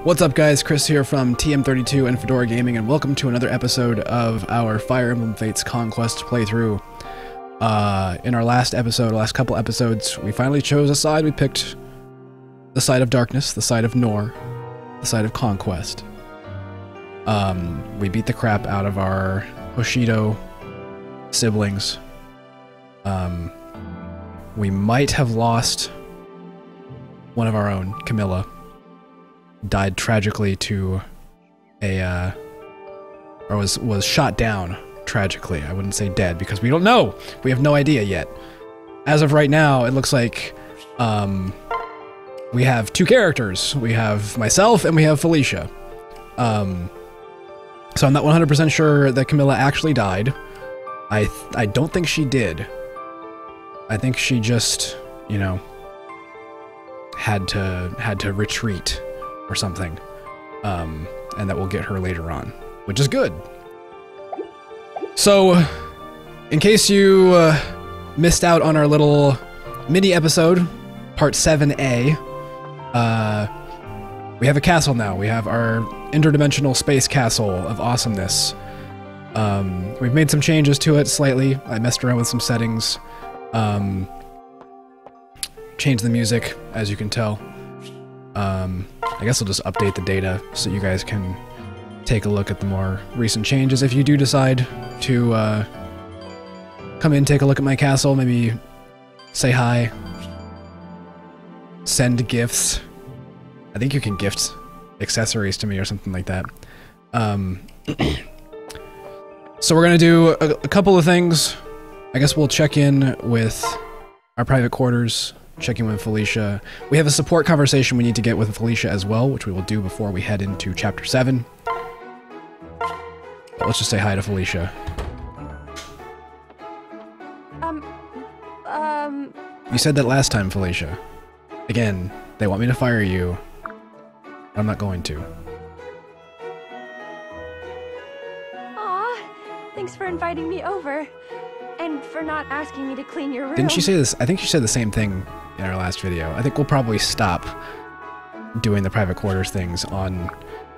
What's up guys, Chris here from TM32 and Fedora Gaming, and welcome to another episode of our Fire Emblem Fates Conquest playthrough. In our last couple episodes, we finally chose a side. We picked the side of darkness, the side of Nor, the side of Conquest. We beat the crap out of our Hoshido siblings. We might have lost one of our own, Camilla. Died tragically to a, or was shot down tragically. I wouldn't say dead because we don't know. We have no idea yet. As of right now, it looks like we have two characters. We have myself and we have Felicia. So I'm not 100% sure that Camilla actually died. I don't think she did. I think she just, you know, had to retreat or something, and that we'll get her later on, which is good. So, in case you missed out on our little mini episode, part 7A, we have a castle now. We have our interdimensional space castle of awesomeness. We've made some changes to it slightly. I messed around with some settings, changed the music, as you can tell. I guess I'll just update the data so you guys can take a look at the more recent changes. If you do decide to come in, take a look at my castle, maybe say hi, send gifts. I think you can gift accessories to me or something like that. So we're gonna do a couple of things. I guess we'll check in with our private quarters, check in with Felicia. We have a support conversation we need to get with Felicia as well, which we will do before we head into Chapter 7. But let's just say hi to Felicia. You said that last time, Felicia. Again, they want me to fire you. I'm not going to. Aw, thanks for inviting me over. And for not asking me to clean your room. Didn't she say this? I think she said the same thing in our last video. I think we'll probably stop doing the private quarters things on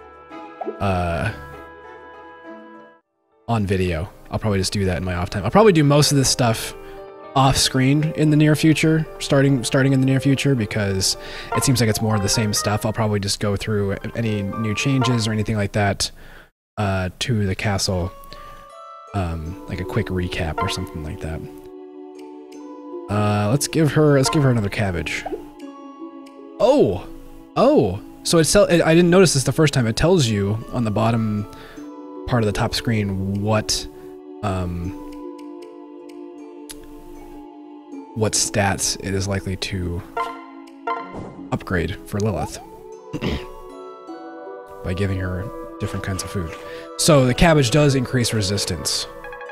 video. I'll probably just do that in my off time. I'll probably do most of this stuff off screen in the near future, starting in the near future, because it seems like it's more of the same stuff. I'll probably just go through any new changes or anything like that to the castle. Like a quick recap or something like that. Let's give her another cabbage. Oh! So I didn't notice this the first time. It tells you on the bottom part of the top screen what stats it is likely to upgrade for Lilith by giving her different kinds of food. So the cabbage does increase resistance.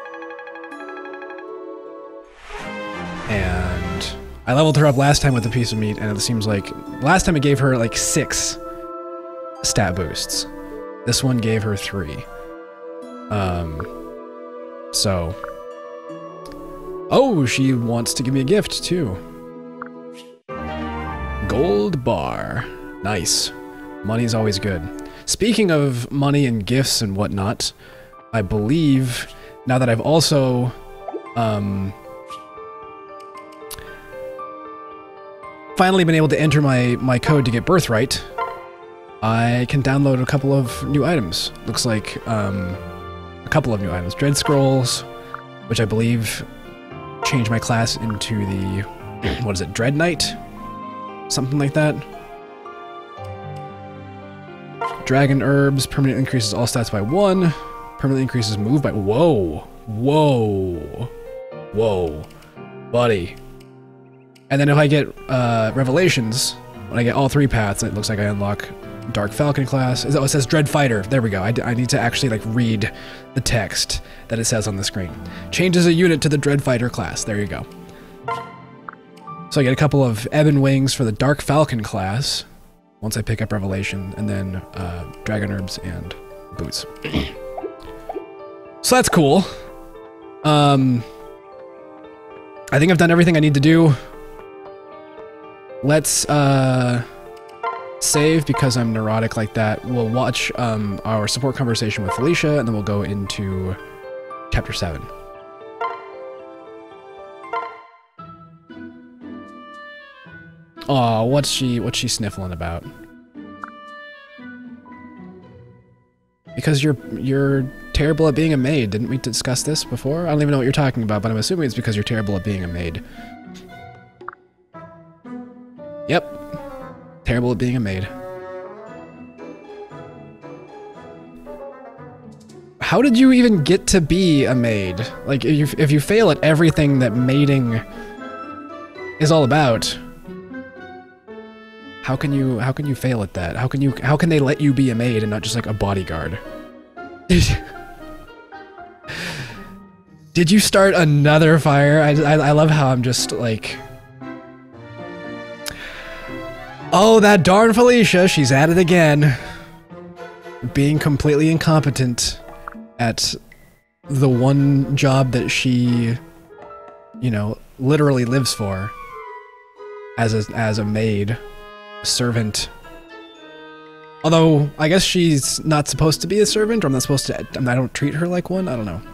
And I leveled her up last time with a piece of meat, and it seems like last time it gave her like 6 stat boosts. This one gave her 3. So. Oh, she wants to give me a gift too. Gold bar. Nice. Money's always good. Speaking of money and gifts and whatnot, I believe, now that I've also, finally been able to enter my code to get Birthright, I can download a couple of new items. Looks like, a couple of new items. Dread Scrolls, which I believe change my class into the, what is it, Dread Knight? Something like that. Dragon Herbs, permanently increases all stats by 1. Permanently increases move by... Whoa. Buddy. And then if I get Revelations, when I get all 3 paths, it looks like I unlock Dark Falcon class. Oh, it says Dread Fighter. There we go. I need to actually like read the text that it says on the screen. Changes a unit to the Dread Fighter class. There you go. So I get a couple of Ebon Wings for the Dark Falcon class once I pick up Revelation, and then Dragon Herbs and Boots. So that's cool. I think I've done everything I need to do. Let's save because I'm neurotic like that. We'll watch our support conversation with Felicia, and then we'll go into chapter 7. Aw, what's she sniffling about? Because you're terrible at being a maid. Didn't we discuss this before? I don't even know what you're talking about, but I'm assuming it's because you're terrible at being a maid. Yep. Terrible at being a maid. How did you even get to be a maid? Like, if you fail at everything that maiding is all about, how can you fail at that? How can they let you be a maid and not just like a bodyguard? Did you start another fire? I love how I'm just like, oh, that darn Felicia, she's at it again. Being completely incompetent at the one job that she, you know, literally lives for. As a maid, servant. Although, I guess she's not supposed to be a servant, or I'm not supposed to, I don't treat her like one, I don't know.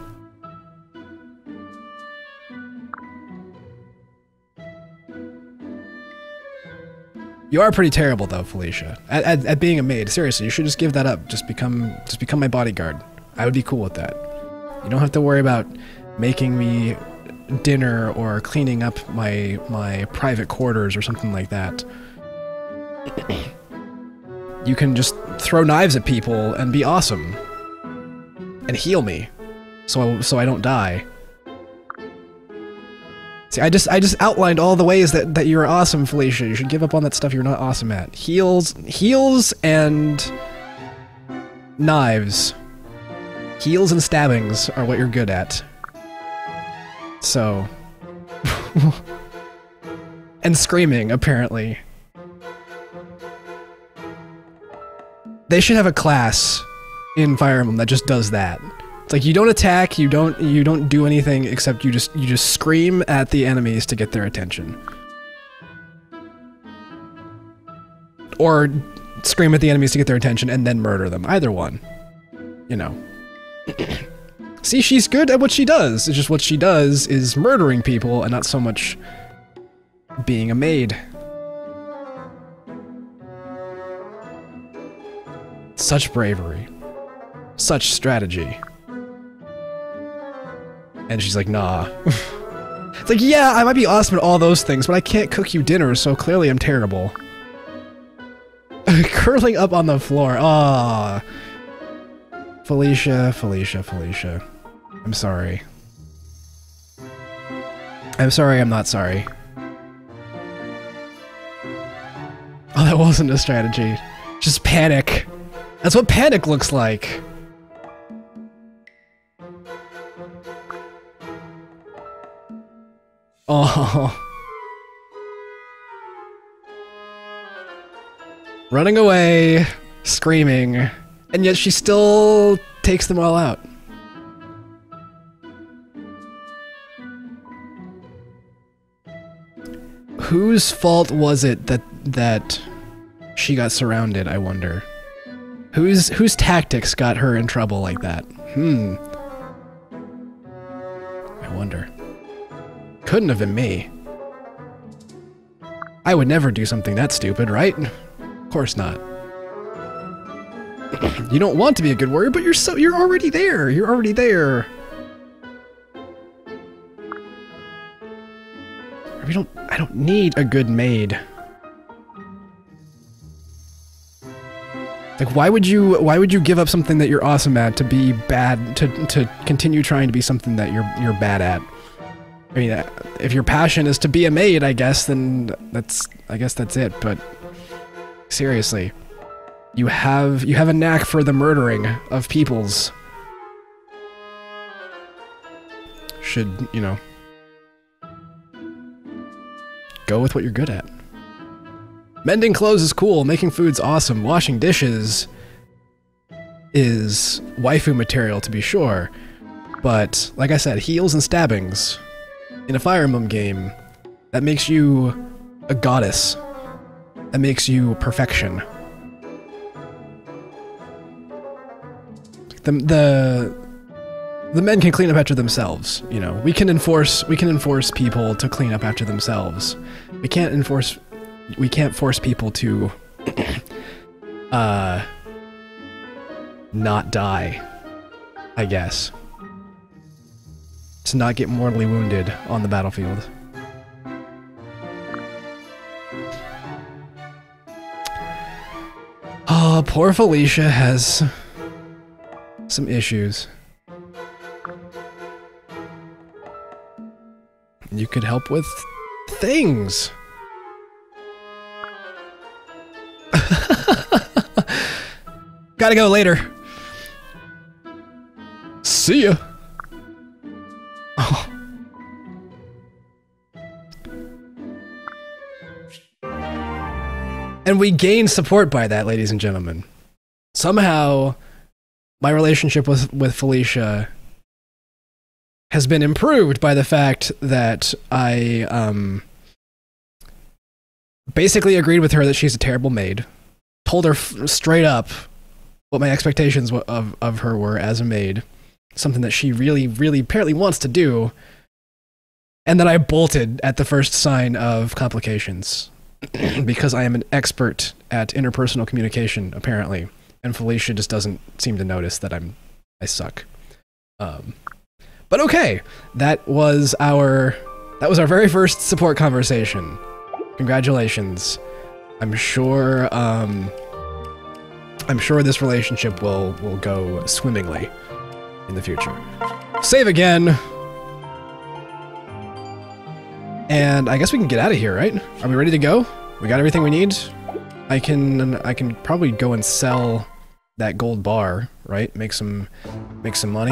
You are pretty terrible though, Felicia. At being a maid, seriously, you should just give that up. Just become my bodyguard. I would be cool with that. You don't have to worry about making me dinner or cleaning up my private quarters or something like that. You can just throw knives at people and be awesome. And heal me. So I don't die. See, I just outlined all the ways that you're awesome, Felicia. You should give up on that stuff you're not awesome at. Heals and knives. Heals and stabbings are what you're good at. So. And screaming, apparently. They should have a class in Fire Emblem that just does that. It's like you don't attack, you don't do anything except you just scream at the enemies to get their attention. Or scream at the enemies to get their attention and then murder them. Either one. You know. See, she's good at what she does. It's just what she does is murdering people and not so much being a maid. Such bravery. Such strategy. And she's like, nah. It's like, yeah, I might be awesome at all those things, but I can't cook you dinner, so clearly I'm terrible. Curling up on the floor. Ah. Felicia. I'm sorry. I'm sorry, I'm not sorry. Oh, that wasn't a strategy. Just panic. That's what panic looks like. Oh. Running away, screaming, and yet she still takes them all out. Whose fault was it that she got surrounded, I wonder? Whose tactics got her in trouble like that? I wonder. Couldn't have been me. I would never do something that stupid, right? Of course not. You don't want to be a good warrior, but you're already there. You're already there. I don't need a good maid. Like, why would you give up something that you're awesome at to be bad, to continue trying to be something that you're bad at? I mean, if your passion is to be a maid, I guess, then I guess that's it, but seriously. You have a knack for the murdering of peoples. Should, you know, go with what you're good at. Mending clothes is cool, making food's awesome, washing dishes is waifu material to be sure, but like I said, heals and stabbings in a Fire Emblem game, that makes you a goddess. That makes you perfection. the men can clean up after themselves. You know, we can enforce people to clean up after themselves. We can't force people to not die, I guess. To not get mortally wounded on the battlefield. Oh, poor Felicia has some issues. You could help with things. Gotta go later. See ya. Oh. And we gain support by that, ladies and gentlemen. Somehow, my relationship with Felicia has been improved by the fact that I basically agreed with her that she's a terrible maid. Told her straight up what my expectations of her were as a maid. Something that she really, really apparently wants to do. And then I bolted at the first sign of complications. Because I am an expert at interpersonal communication, apparently. And Felicia just doesn't seem to notice that I suck. But okay, that was our very first support conversation. Congratulations. I'm sure this relationship will go swimmingly in the future. Save again. And I guess we can get out of here, right? Are we ready to go? We got everything we need? I can probably go and sell that gold bar, right? Make some money.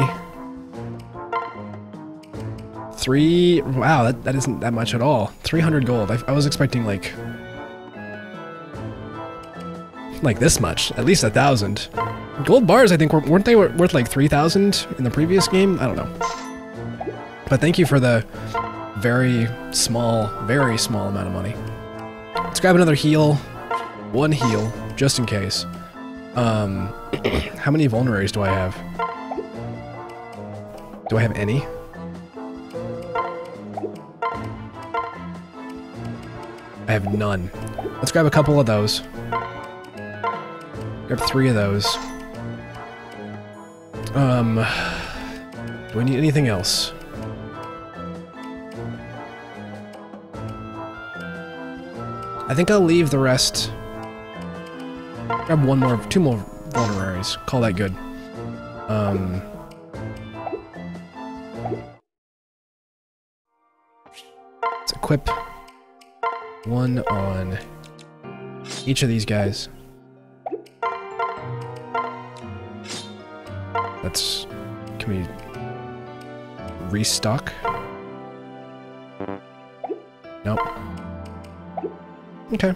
Wow, that isn't that much at all. 300 gold. I was expecting like this much. At least 1,000. Gold bars, I think, weren't they worth like 3,000 in the previous game? I don't know. But thank you for the very small amount of money. Let's grab another heal. One heal, just in case. How many vulneraries do I have? Do I have any? I have none. Let's grab a couple of those. Grab 3 of those. Do I need anything else? I think I'll leave the rest. Grab 2 more vulneraries. Call that good. Let's equip 1 on each of these guys. Can we restock? Nope. Okay.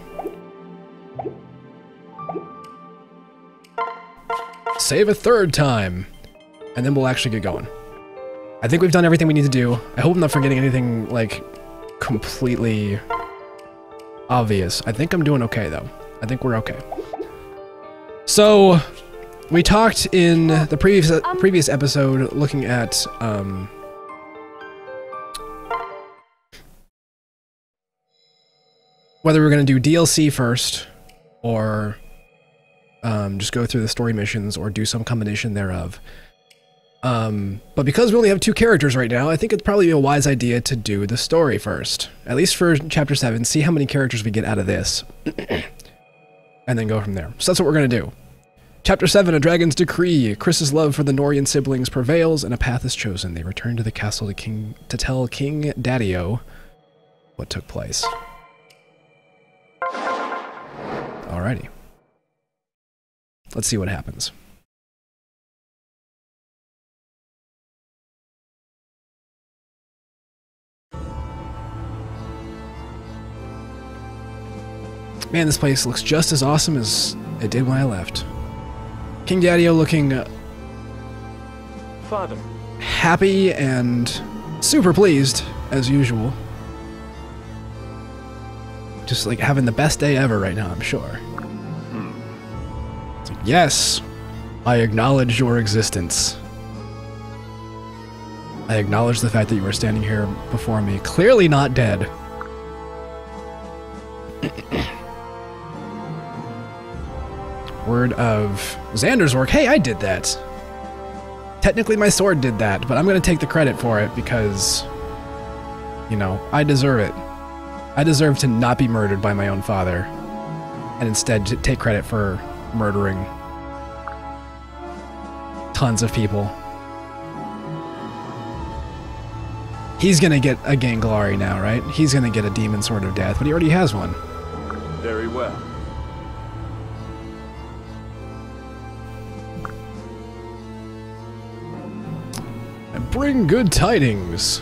Save a 3rd time, and then we'll actually get going. I think we've done everything we need to do. I hope I'm not forgetting anything, like, completely obvious. I think I'm doing okay, though. I think we're okay. So, we talked in the previous episode looking at, whether we're going to do DLC first, or just go through the story missions, or do some combination thereof. But because we only have 2 characters right now, I think it'd probably be a wise idea to do the story first. At least for Chapter 7, see how many characters we get out of this. And then go from there. So that's what we're going to do. Chapter 7, A Dragon's Decree. Chris's love for the Nohrian siblings prevails, and a path is chosen. They return to the castle to tell King Daddio what took place. Alrighty. Let's see what happens. Man, this place looks just as awesome as it did when I left. King Daddio looking Father, happy and super pleased, as usual. Just like having the best day ever right now, I'm sure. It's like, yes, I acknowledge your existence. I acknowledge the fact that you are standing here before me, clearly not dead. Word of Xander's work. Hey, I did that. Technically my sword did that, but I'm gonna take the credit for it because, you know, I deserve it. I deserve to not be murdered by my own father, and instead to take credit for murdering tons of people. He's gonna get a Ganglari now, right? He's gonna get a Demon Sword of Death, but he already has one. Very well. And bring good tidings.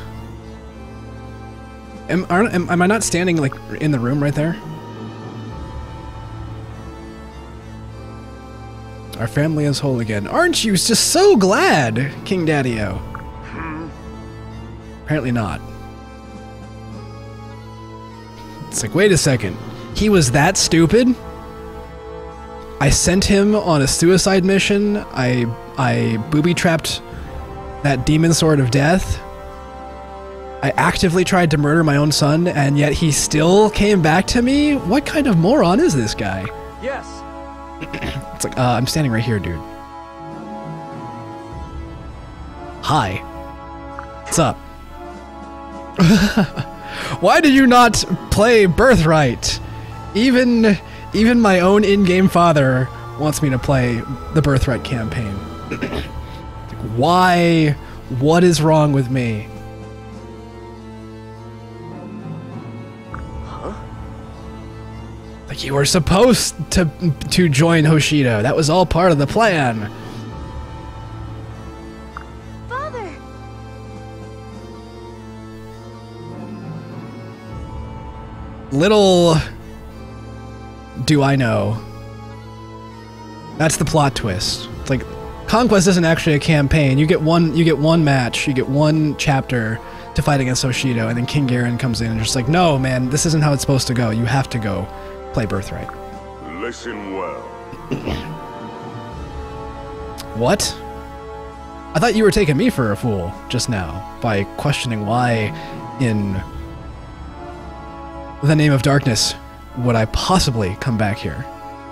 Am I not standing, like, in the room right there? Our family is whole again. Aren't you just so glad, King Daddy-O? Apparently not. It's like, wait a second. He was that stupid? I sent him on a suicide mission. I booby-trapped that Demon Sword of Death. I actively tried to murder my own son, and yet he still came back to me? What kind of moron is this guy? Yes. It's like, I'm standing right here, dude. Hi. What's up? Why do you not play Birthright? Even my own in-game father wants me to play the Birthright campaign. Why? What is wrong with me? Like, you were supposed to join Hoshido. That was all part of the plan. Father! Little do I know. That's the plot twist. It's like, Conquest isn't actually a campaign. You get one match, you get one chapter to fight against Hoshido, and then King Garen comes in and just like, no, man, this isn't how it's supposed to go. You have to go play Birthright. Listen well. What? I thought you were taking me for a fool just now by questioning why in the name of darkness would I possibly come back here.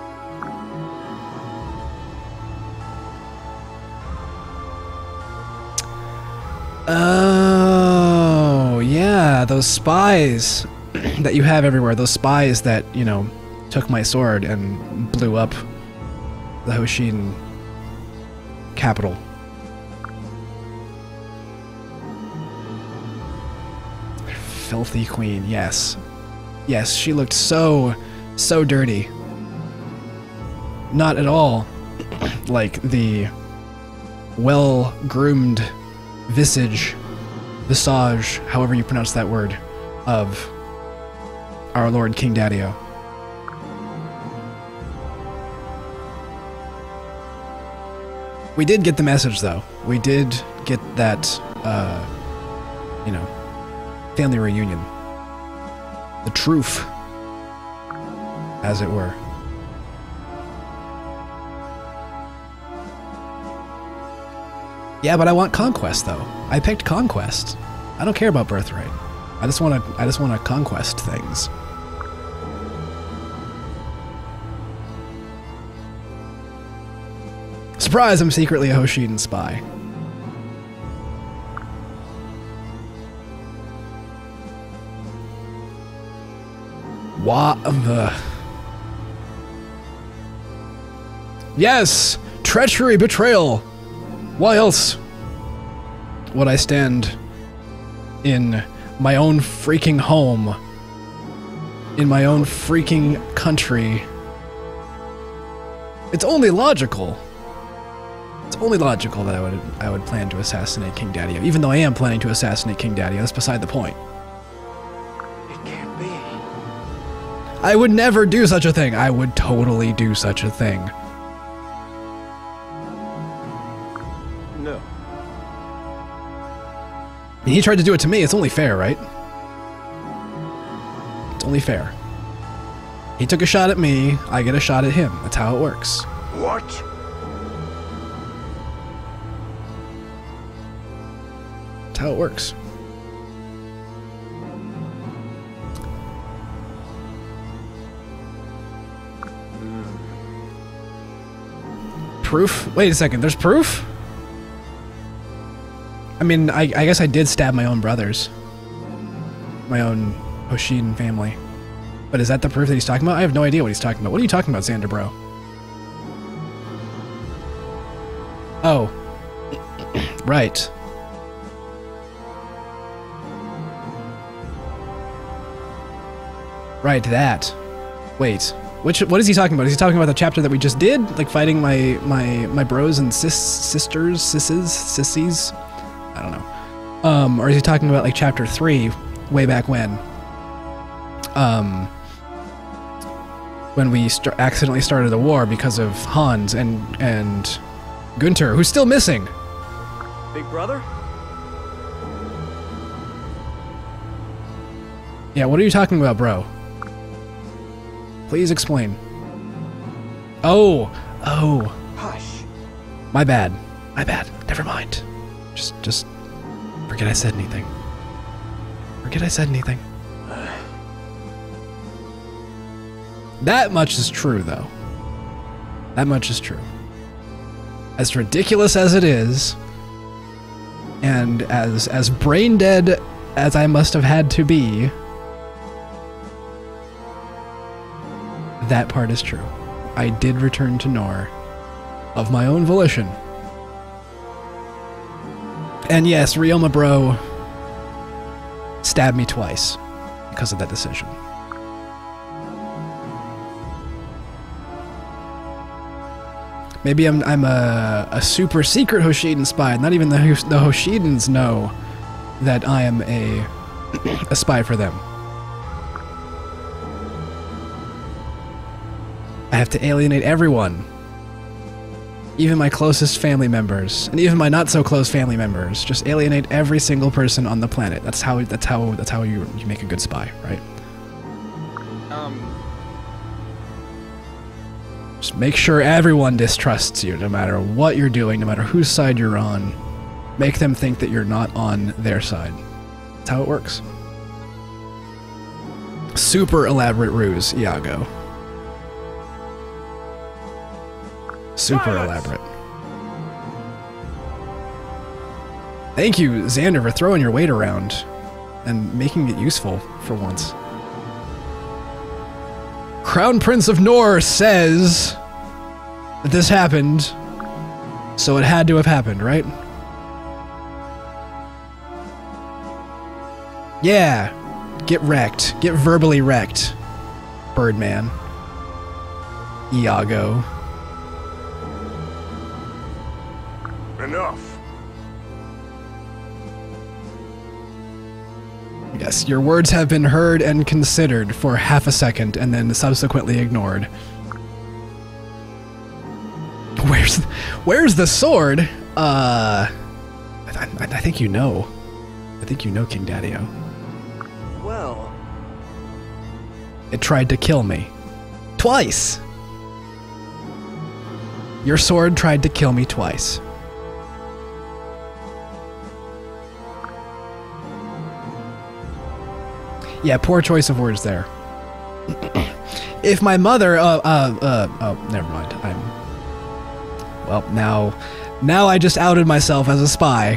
Oh, yeah, those spies that you have everywhere, those spies that, you know, took my sword and blew up the Hoshin capital. Filthy queen, yes. Yes, she looked so dirty. Not at all like the well-groomed visage, however you pronounce that word, of our Lord King Daddy-O. We did get the message, though. We did get that, you know, family reunion. The truth, as it were. Yeah, but I want Conquest, though. I picked Conquest. I don't care about Birthright. I just want to conquest things. Surprise, I'm secretly a Hoshidan spy. Yes! Treachery, betrayal! Why else would I stand in my own freaking home, in my own freaking country? It's only logical. It's only logical that I would plan to assassinate King Daddy-O. Even though I am planning to assassinate King Daddy-O, that's beside the point. It can't be. I would never do such a thing. I would totally do such a thing. No. And he tried to do it to me. It's only fair, right? It's only fair. He took a shot at me, I get a shot at him. That's how it works. What? That's how it works. Proof? Wait a second, there's proof? I mean, I guess I did stab my own brothers. My own Hoshin family. But is that the proof that he's talking about? I have no idea what he's talking about. What are you talking about, Xander, bro? Oh. Right. Right, that. Wait. What is he talking about? Is he talking about the chapter that we just did? Like fighting my bros and sissies? I don't know. Or is he talking about like chapter 3, way back when? When we accidentally started a war because of Hans and Gunther, who's still missing. Big brother? Yeah, what are you talking about, bro? Please explain. Oh. Hush. My bad. Never mind. Just forget I said anything. That much is true, though. That much is true. As ridiculous as it is, and as brain dead as I must have had to be, that part is true. I did return to Nor of my own volition. And yes, Ryoma bro stabbed me twice because of that decision. Maybe I'm a super secret Hoshiden spy. Not even the Hoshidans know that I am a spy for them. I have to alienate everyone. Even my closest family members, and even my not so close family members. Just alienate every single person on the planet. That's how you make a good spy, right? Just make sure everyone distrusts you, no matter what you're doing, no matter whose side you're on. Make them think that you're not on their side. That's how it works. Super elaborate ruse, Iago. Super elaborate. Thank you, Xander, for throwing your weight around and making it useful for once. Crown Prince of Nor says that this happened, so it had to have happened, right? Yeah. Get wrecked. Get verbally wrecked, Birdman. Iago. Enough. Yes, your words have been heard and considered for half a second and then subsequently ignored. Where's the sword? I think you know. I think you know, King Daddy-O. Well... It tried to kill me. Twice! Your sword tried to kill me twice. Yeah, poor choice of words there. If my mother, oh, never mind. Well, now I just outed myself as a spy.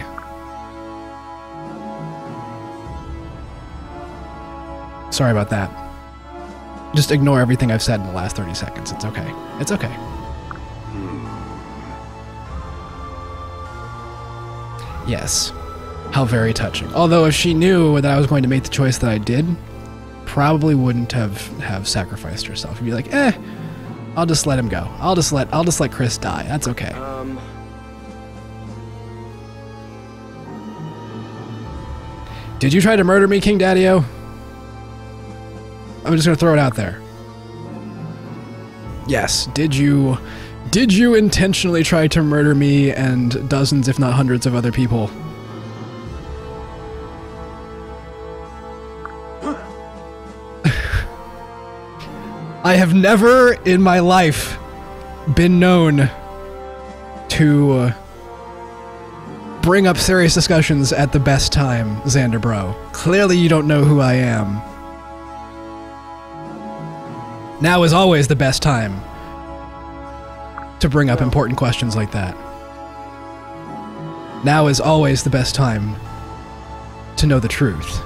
Sorry about that. Just ignore everything I've said in the last 30 seconds. It's okay. It's okay. Yes. How very touching. Although if she knew that I was going to make the choice that I did, probably wouldn't have sacrificed herself. She'd be like, I'll just let him go. I'll just let Chris die. That's okay. Did you try to murder me, King Daddy-O? I'm just gonna throw it out there. Yes. Did you intentionally try to murder me and dozens, if not hundreds, of other people? I have never in my life been known to bring up serious discussions at the best time, Xander bro. Clearly you don't know who I am. Now is always the best time to bring up important questions like that. Now is always the best time to know the truth.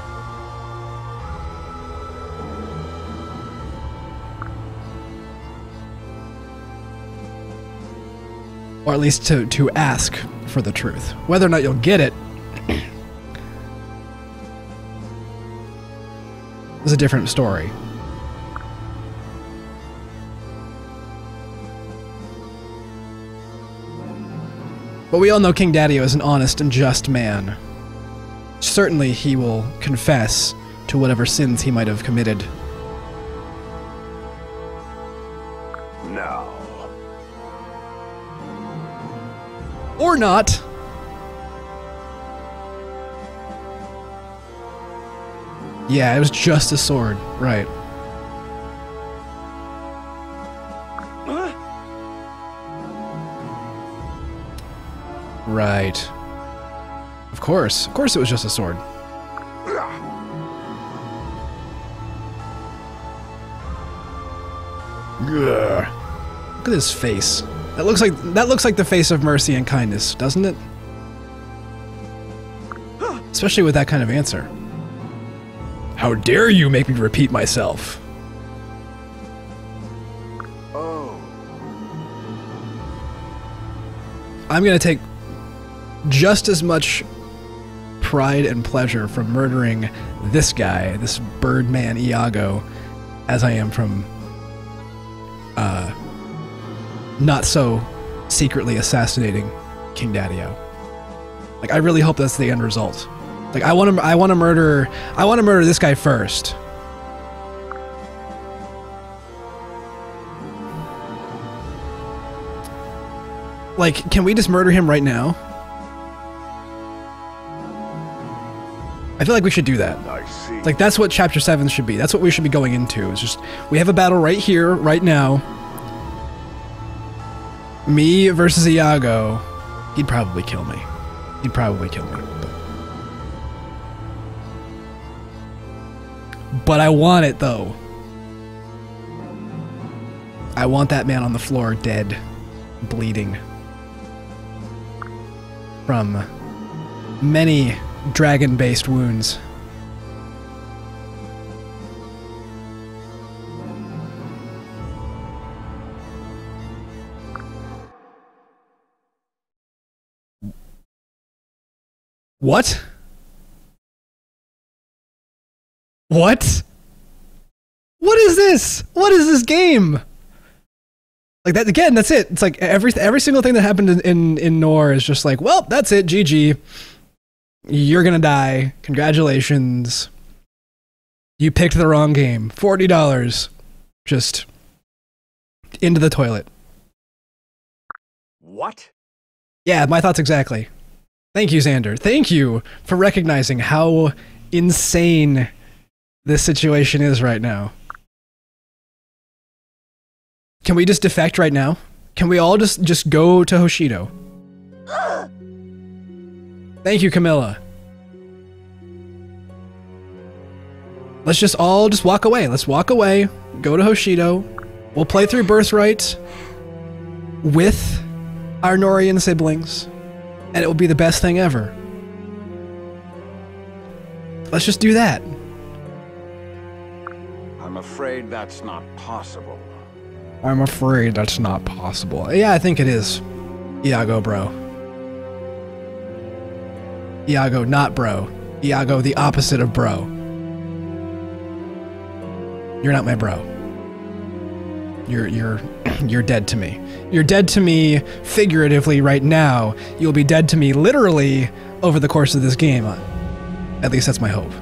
Or at least to ask for the truth. Whether or not you'll get it is a different story. But we all know King Daddio is an honest and just man. Certainly he will confess to whatever sins he might have committed. No. Or not. Yeah, it was just a sword, right. Right. Of course it was just a sword. Look at his face. That looks like the face of mercy and kindness, doesn't it? Especially with that kind of answer. How dare you make me repeat myself? Oh. I'm gonna take just as much pride and pleasure from murdering this guy, this Birdman Iago, as I am from not so secretly assassinating King Daddio. Like, I really hope that's the end result. Like, I want to murder this guy first. Like, can we just murder him right now? I feel like we should do that. I see. Like, that's what Chapter 7 should be. That's what we should be going into. It's just, we have a battle right here, right now. Me versus Iago. He'd probably kill me. He'd probably kill me. But I want it, though. I want that man on the floor, dead, bleeding. From many dragon-based wounds. What? What? What is this? What is this game? Like that again, that's it. It's like every single thing that happened in Nor is just like, well, that's it, GG. You're gonna die. Congratulations. You picked the wrong game. $40. Just into the toilet. What? Yeah, my thoughts exactly. Thank you, Xander. Thank you for recognizing how insane this situation is right now. Can we just defect right now? Can we all just go to Hoshido? Thank you, Camilla. Let's just all walk away. Let's walk away, go to Hoshido. We'll play through Birthright with our Nohrian siblings, and it will be the best thing ever. Let's just do that. I'm afraid that's not possible. I'm afraid that's not possible. Yeah, I think it is. Iago, bro. Iago, not bro. Iago, the opposite of bro. You're not my bro. You're dead to me. You're dead to me figuratively right now. You'll be dead to me literally over the course of this game. At least that's my hope.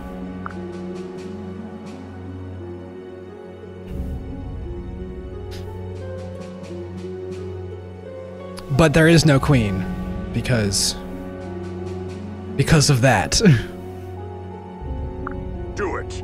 But there is no queen, because of that. Do it.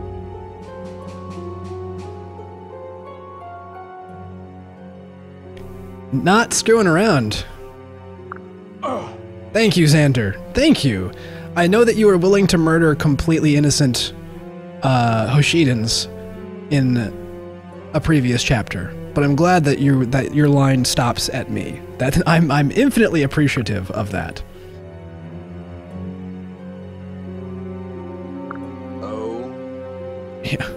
Not screwing around. Thank you, Xander. Thank you. I know that you were willing to murder completely innocent Hoshidans in a previous chapter, but I'm glad that your line stops at me. That I'm infinitely appreciative of that. Oh. Yeah.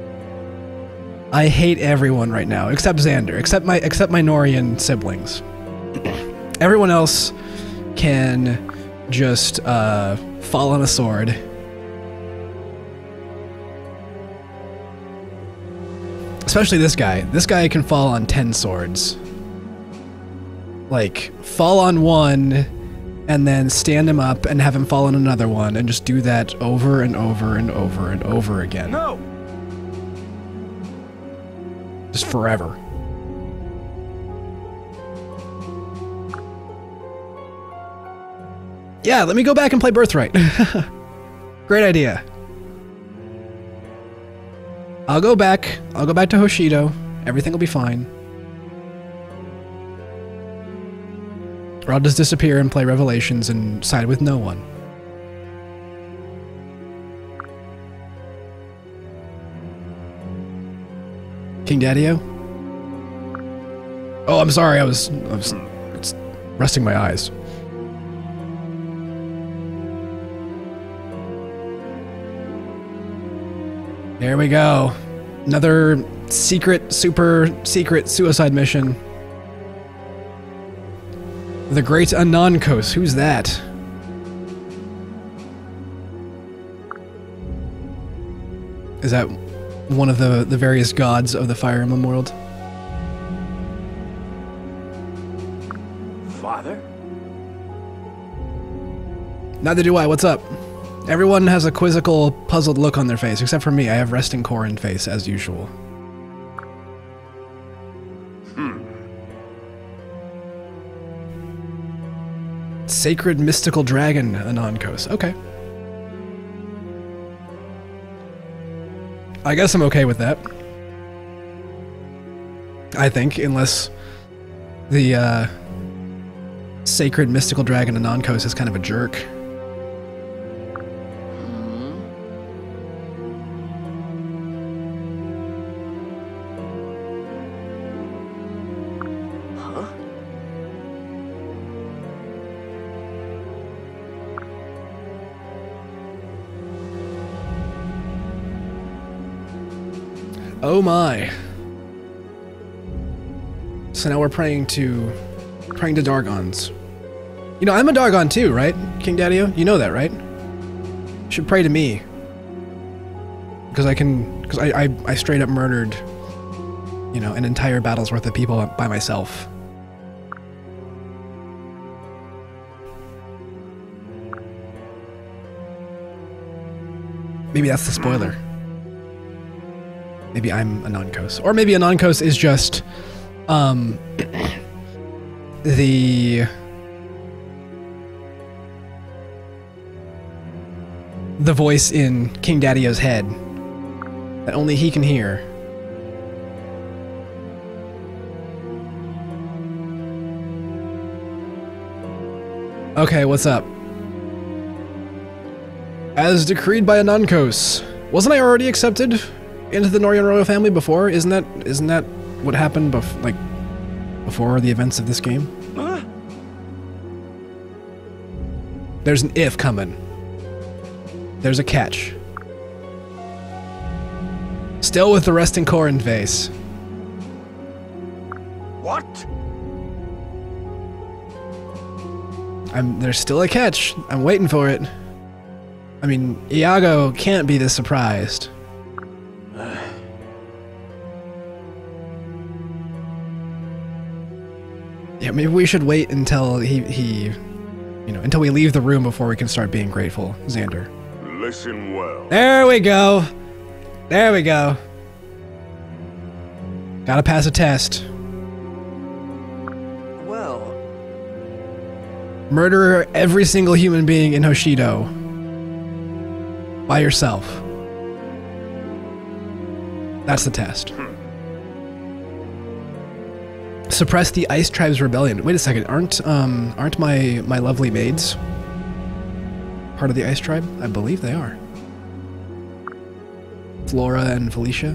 I hate everyone right now, except Xander, except my Nohrian siblings. Everyone else can just fall on a sword. Especially this guy. This guy can fall on 10 swords. Like, fall on one, and then stand him up and have him fall on another one, and just do that over and over and over and over again. No! Just forever. Yeah, let me go back and play Birthright. Great idea. I'll go back to Hoshido. Everything will be fine. Or I'll just disappear and play Revelations and side with no one. King Daddy-O? Oh, I'm sorry, I was resting my eyes. There we go. Another secret, super secret suicide mission. The Great Anonkos. Who's that? Is that one of the various gods of the Fire Emblem world? Father? Neither do I. What's up? Everyone has a quizzical, puzzled look on their face, except for me. I have resting Corrin face, as usual. Sacred mystical dragon, Anonkos. Okay. I guess I'm okay with that. I think, unless the sacred mystical dragon Anonkos is kind of a jerk. Oh my. So now we're praying to Dargons. You know, I'm a Dargon too, right? King Daddy-O? You know that, right? You should pray to me. Because I straight up murdered, you know, an entire battle's worth of people by myself. Maybe that's the spoiler. Maybe I'm Anonkos. Or maybe Anonkos is just, the voice in King Daddy-O's head that only he can hear. Okay, what's up? As decreed by Anonkos. Wasn't I already accepted into the Nohrian royal family before? Isn't that what happened before the events of this game? There's an if coming. There's a catch. Still with the resting Corrin face. What? There's still a catch. I'm waiting for it. I mean, Iago can't be this surprised. Yeah, maybe we should wait until until we leave the room before we can start being grateful, Xander. Listen well. There we go. There we go. Gotta pass a test. Well, Murder every single human being in Hoshido. By yourself. That's the test. Suppress the Ice Tribe's rebellion. Wait a second, aren't my lovely maids part of the Ice Tribe? I believe they are. Flora and Felicia.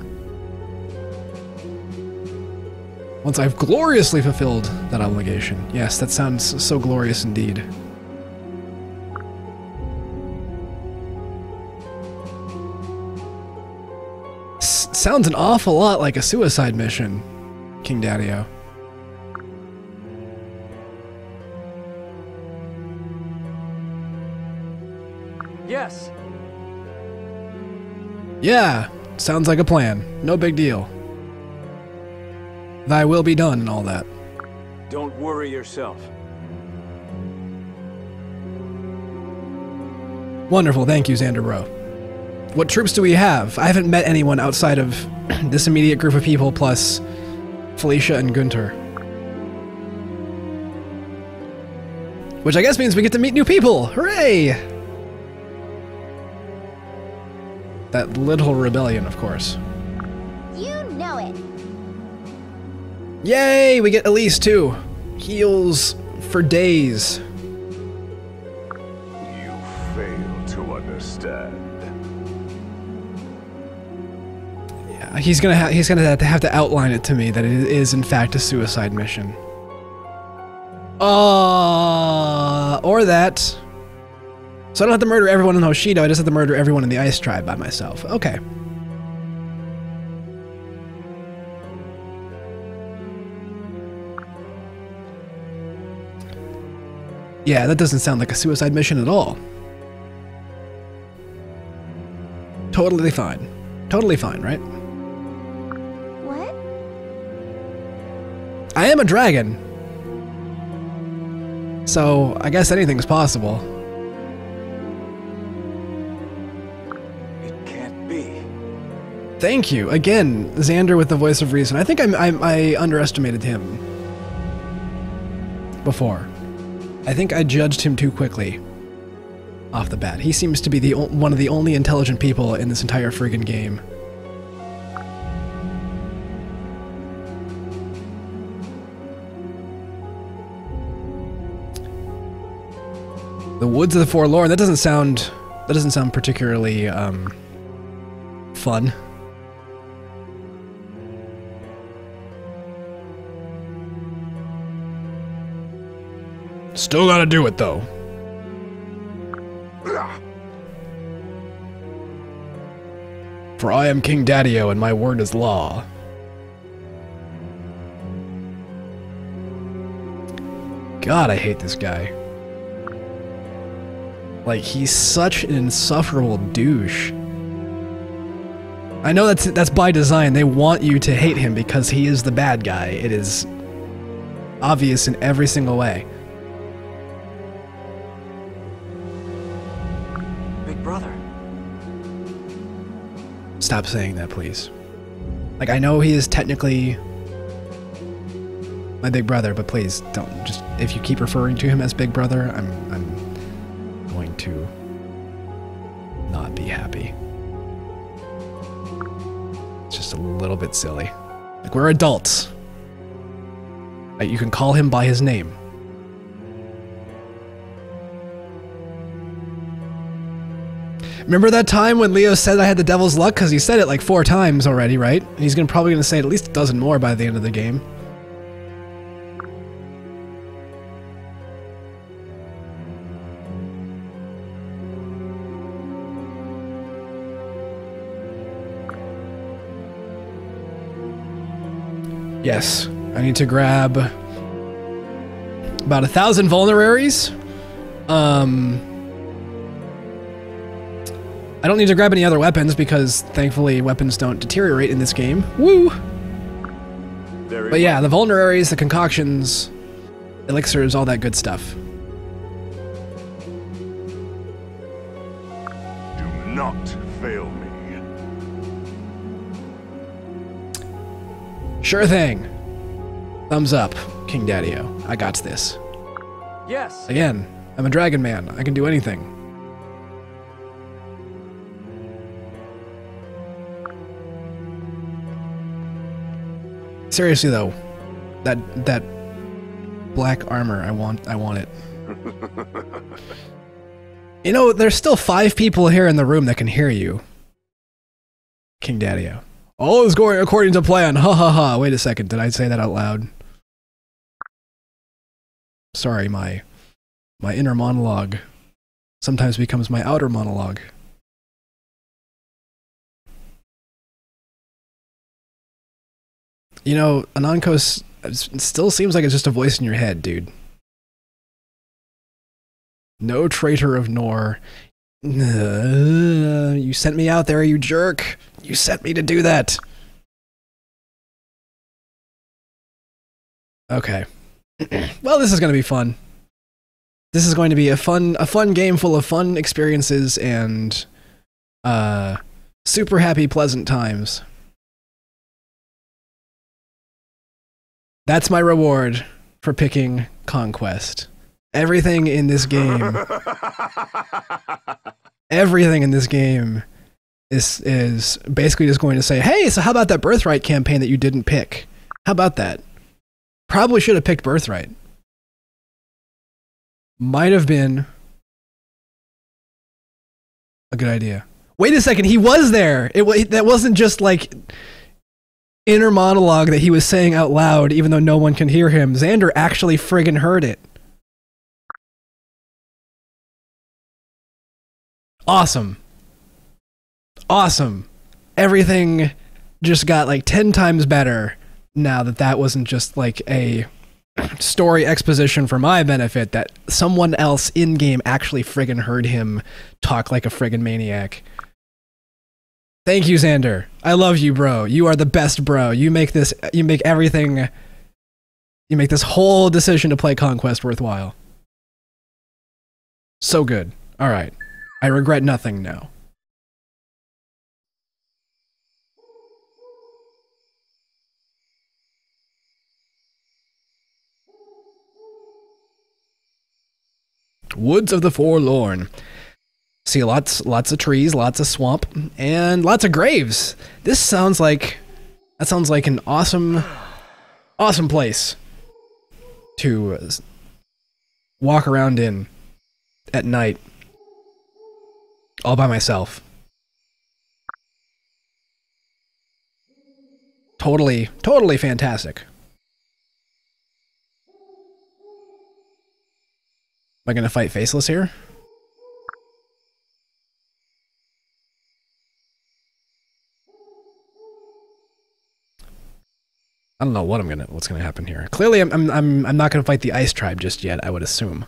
Once I've gloriously fulfilled that obligation. Yes, that sounds so glorious indeed. Sounds an awful lot like a suicide mission, King Daddy-O. Yes. Yeah, sounds like a plan. No big deal. Thy will be done and all that. Don't worry yourself. Wonderful, thank you, Xander Bro. What troops do we have? I haven't met anyone outside of this immediate group of people plus Felicia and Gunter. Which I guess means we get to meet new people! Hooray! That little rebellion, of course. You know it. Yay! We get Elise too. Heals for days. You fail to understand. Yeah, he's gonna have to outline it to me that it is in fact a suicide mission. Or that. So I don't have to murder everyone in Hoshido, I just have to murder everyone in the Ice Tribe by myself. Okay. Yeah, that doesn't sound like a suicide mission at all. Totally fine. Totally fine, right? What? I am a dragon. So, I guess anything's possible. It can't be. Thank you. Again, Xander with the voice of reason. I think I underestimated him before. I think I judged him too quickly off the bat. He seems to be one of the only intelligent people in this entire friggin' game. The Woods of the Forlorn. That doesn't sound particularly fun. Still gotta do it though. For I am King Daddy-O and my word is law. God, I hate this guy. Like, he's such an insufferable douche. I know that's by design. They want you to hate him because he is the bad guy. It is obvious in every single way. Big brother. Stop saying that, please. Like, I know he is technically my big brother, but please don't. Just, if you keep referring to him as big brother, I'm going to not be happy. It's just a little bit silly. Like, we're adults. Like, you can call him by his name. Remember that time when Leo said I had the devil's luck? Because he said it like 4 times already, right? And he's probably going to say it at least a dozen more by the end of the game. Yes, I need to grab about 1,000 vulneraries. I don't need to grab any other weapons because thankfully weapons don't deteriorate in this game. Woo! But yeah, the vulneraries, the concoctions, elixirs, all that good stuff. Do not fail me. Sure thing. Thumbs up, King Daddy-O. I got this. Yes. Again, I'm a dragon man. I can do anything. Seriously though, That black armor, I want it. You know, there's still 5 people here in the room that can hear you. King Daddy-O. All is going according to plan. Ha ha ha. Wait a second. Did I say that out loud? Sorry, my inner monologue sometimes becomes my outer monologue. You know, Anankos still seems like it's just a voice in your head, dude. No traitor of Nor. You sent me out there, you jerk. You sent me to do that. Okay. Well, this is going to be fun. This is going to be a fun game full of fun experiences and super happy, pleasant times. That's my reward for picking Conquest. Everything in this game, everything in this game is basically just going to say, hey, so how about that Birthright campaign that you didn't pick? How about that? Probably should have picked Birthright. Might have been a good idea. Wait a second, he was there. That wasn't just like inner monologue that he was saying out loud, even though no one can hear him. Xander actually friggin' heard it. Awesome. Awesome. Everything just got like 10 times better now that wasn't just like a story exposition for my benefit, that someone else in-game actually friggin' heard him talk like a friggin' maniac. Thank you, Xander. I love you, bro. You are the best, bro. You make this whole decision to play Conquest worthwhile. So good. All right. I regret nothing now. Woods of the Forlorn. See lots of trees, lots of swamp, and lots of graves. That sounds like an awesome place to walk around in at night. All by myself. Totally fantastic. Am I gonna fight Faceless here? I don't know what's gonna happen here. Clearly, I'm not gonna fight the Ice Tribe just yet, I would assume.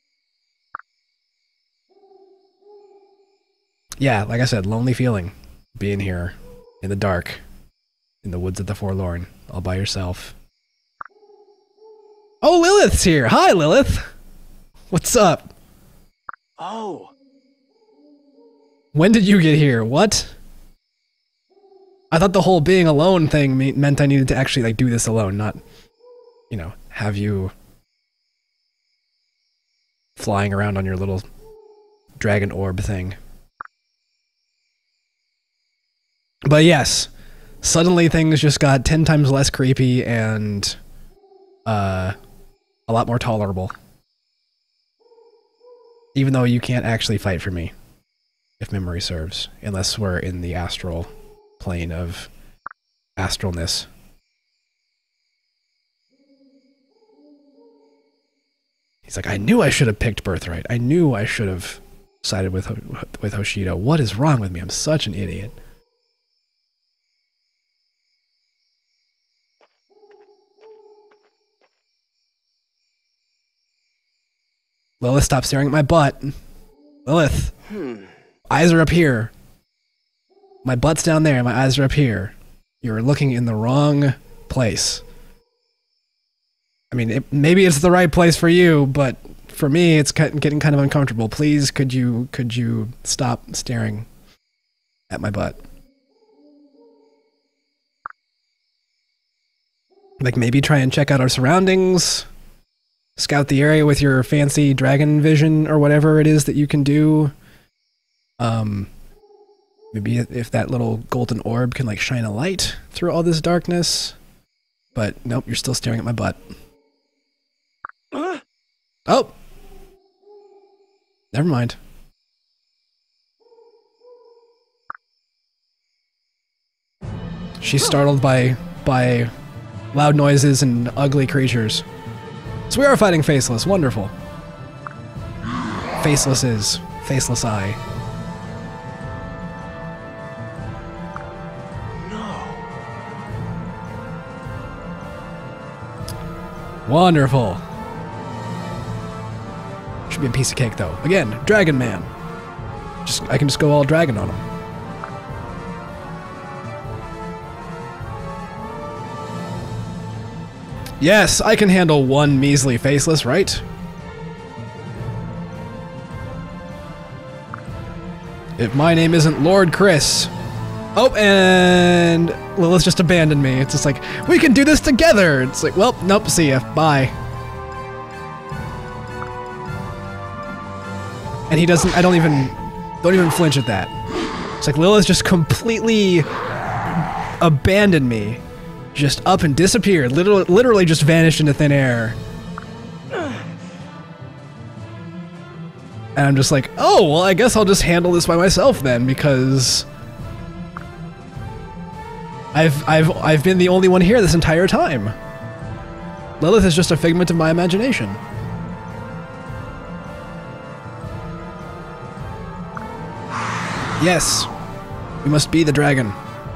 Yeah, like I said, lonely feeling. Being here, in the dark, in the woods of the Forlorn, all by yourself. Oh, Lilith's here! Hi, Lilith! What's up? Oh! When did you get here? What? I thought the whole being alone thing meant I needed to actually, like, do this alone, not, you know, have you flying around on your little dragon orb thing. But yes, suddenly things just got 10 times less creepy and a lot more tolerable. Even though you can't actually fight for me, if memory serves, unless we're in the astral plane of astralness. He's like, I knew I should have picked Birthright. I knew I should have sided with Hoshido. What is wrong with me? I'm such an idiot. Lilith, stop staring at my butt. Lilith. Eyes are up here. My butt's down there, my eyes are up here. You're looking in the wrong place. I mean, maybe it's the right place for you, but for me, it's getting kind of uncomfortable. Please, could you stop staring at my butt? Like, maybe try and check out our surroundings. Scout the area with your fancy dragon vision or whatever it is that you can do. Maybe if that little golden orb can like shine a light through all this darkness. But nope, you're still staring at my butt. Oh! Never mind. She's startled by loud noises and ugly creatures. So we are fighting Faceless. Wonderful. Faceless is. Faceless eye. Wonderful. Should be a piece of cake though. Again, Dragon Man. I can just go all dragon on him. Yes, I can handle one measly Faceless, right? If my name isn't Lord Chris. Oh, and Lilith just abandoned me. It's just like, we can do this together. It's like, well, nope, see ya, bye. And he doesn't, don't even flinch at that. It's like Lilith just completely abandoned me. Just up and disappeared. Literally just vanished into thin air. And I'm just like, oh, well, I guess I'll just handle this by myself then, because I've been the only one here this entire time. Lilith is just a figment of my imagination. Yes, we must be the dragon.